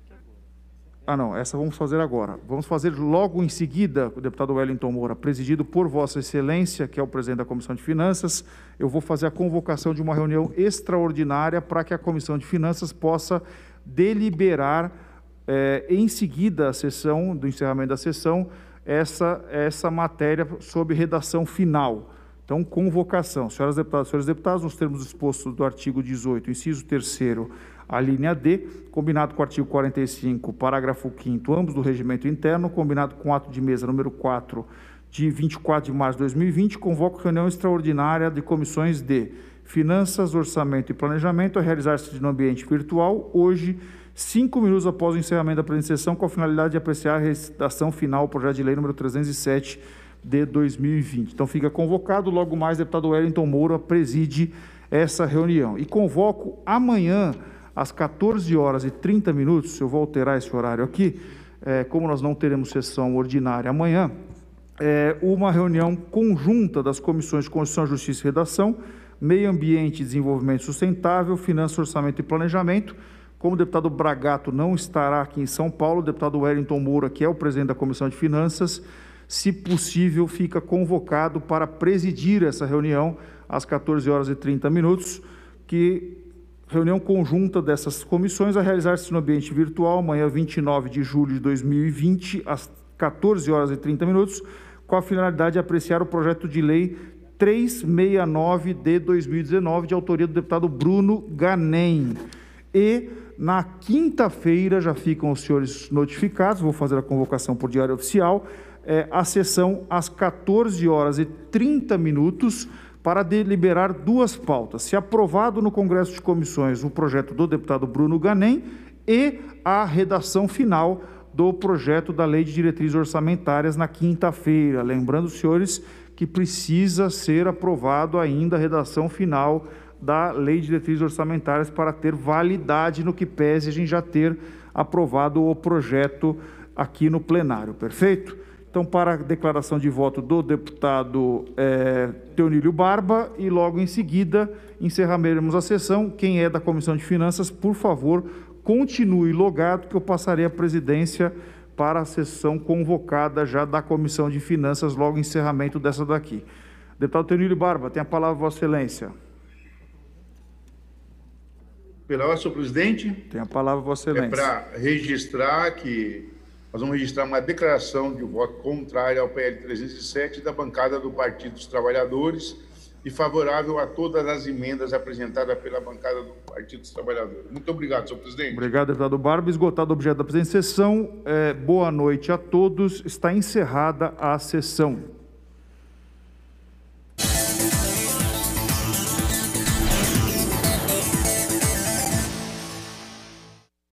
Não, essa vamos fazer agora. Vamos fazer logo em seguida, o deputado Wellington Moura, presidido por Vossa Excelência, que é o presidente da Comissão de Finanças. Eu vou fazer a convocação de uma reunião extraordinária para que a Comissão de Finanças possa deliberar, em seguida a sessão, do encerramento da sessão, essa matéria sob redação final. Então, convocação. Senhoras deputadas e senhores deputados, nos termos dispostos do artigo 18, inciso 3º, a linha D, combinado com o artigo 45, parágrafo 5º, ambos do regimento interno, combinado com o ato de mesa número 4, de 24 de março de 2020, convoco reunião extraordinária de comissões de Finanças, Orçamento e Planejamento a realizar-se no ambiente virtual, hoje, 5 minutos após o encerramento da presente sessão, com a finalidade de apreciar a redação final do projeto de lei número 307 de 2020. Então, fica convocado, logo mais, o deputado Wellington Moura preside essa reunião. E convoco amanhã, às 14h30, eu vou alterar esse horário aqui, como nós não teremos sessão ordinária amanhã, uma reunião conjunta das comissões de Constituição, Justiça e Redação, Meio Ambiente e Desenvolvimento Sustentável, Finanças, Orçamento e Planejamento. Como o deputado Bragato não estará aqui em São Paulo, o deputado Wellington Moura, que é o presidente da Comissão de Finanças, se possível, fica convocado para presidir essa reunião às 14h30, que reunião conjunta dessas comissões a realizar-se no ambiente virtual, amanhã 29 de julho de 2020, às 14h30, com a finalidade de apreciar o projeto de lei 369 de 2019, de autoria do deputado Bruno Ganem. E, na quinta-feira, já ficam os senhores notificados, vou fazer a convocação por diário oficial, a sessão às 14h30, para deliberar duas pautas. Se aprovado no Congresso de Comissões o projeto do deputado Bruno Ganem e a redação final do projeto da Lei de Diretrizes Orçamentárias na quinta-feira. Lembrando, senhores, que precisa ser aprovado ainda a redação final da Lei de Diretrizes Orçamentárias para ter validade, no que pese a gente já ter aprovado o projeto aqui no plenário. Perfeito? Então, para a declaração de voto do deputado Teonílio Barba, e logo em seguida encerraremos a sessão. Quem é da Comissão de Finanças, por favor, continue logado, que eu passarei a presidência para a sessão convocada já da Comissão de Finanças, logo em encerramento dessa daqui. Deputado Teonílio Barba, tem a palavra, Vossa Excelência. Pela ordem, senhor presidente. Tem a palavra, Vossa Excelência. Para registrar que nós vamos registrar uma declaração de voto contrário ao PL 307 da bancada do Partido dos Trabalhadores e favorável a todas as emendas apresentadas pela bancada do Partido dos Trabalhadores. Muito obrigado, senhor presidente. Obrigado, deputado Barba. Esgotado o objeto da presente sessão, boa noite a todos. Está encerrada a sessão.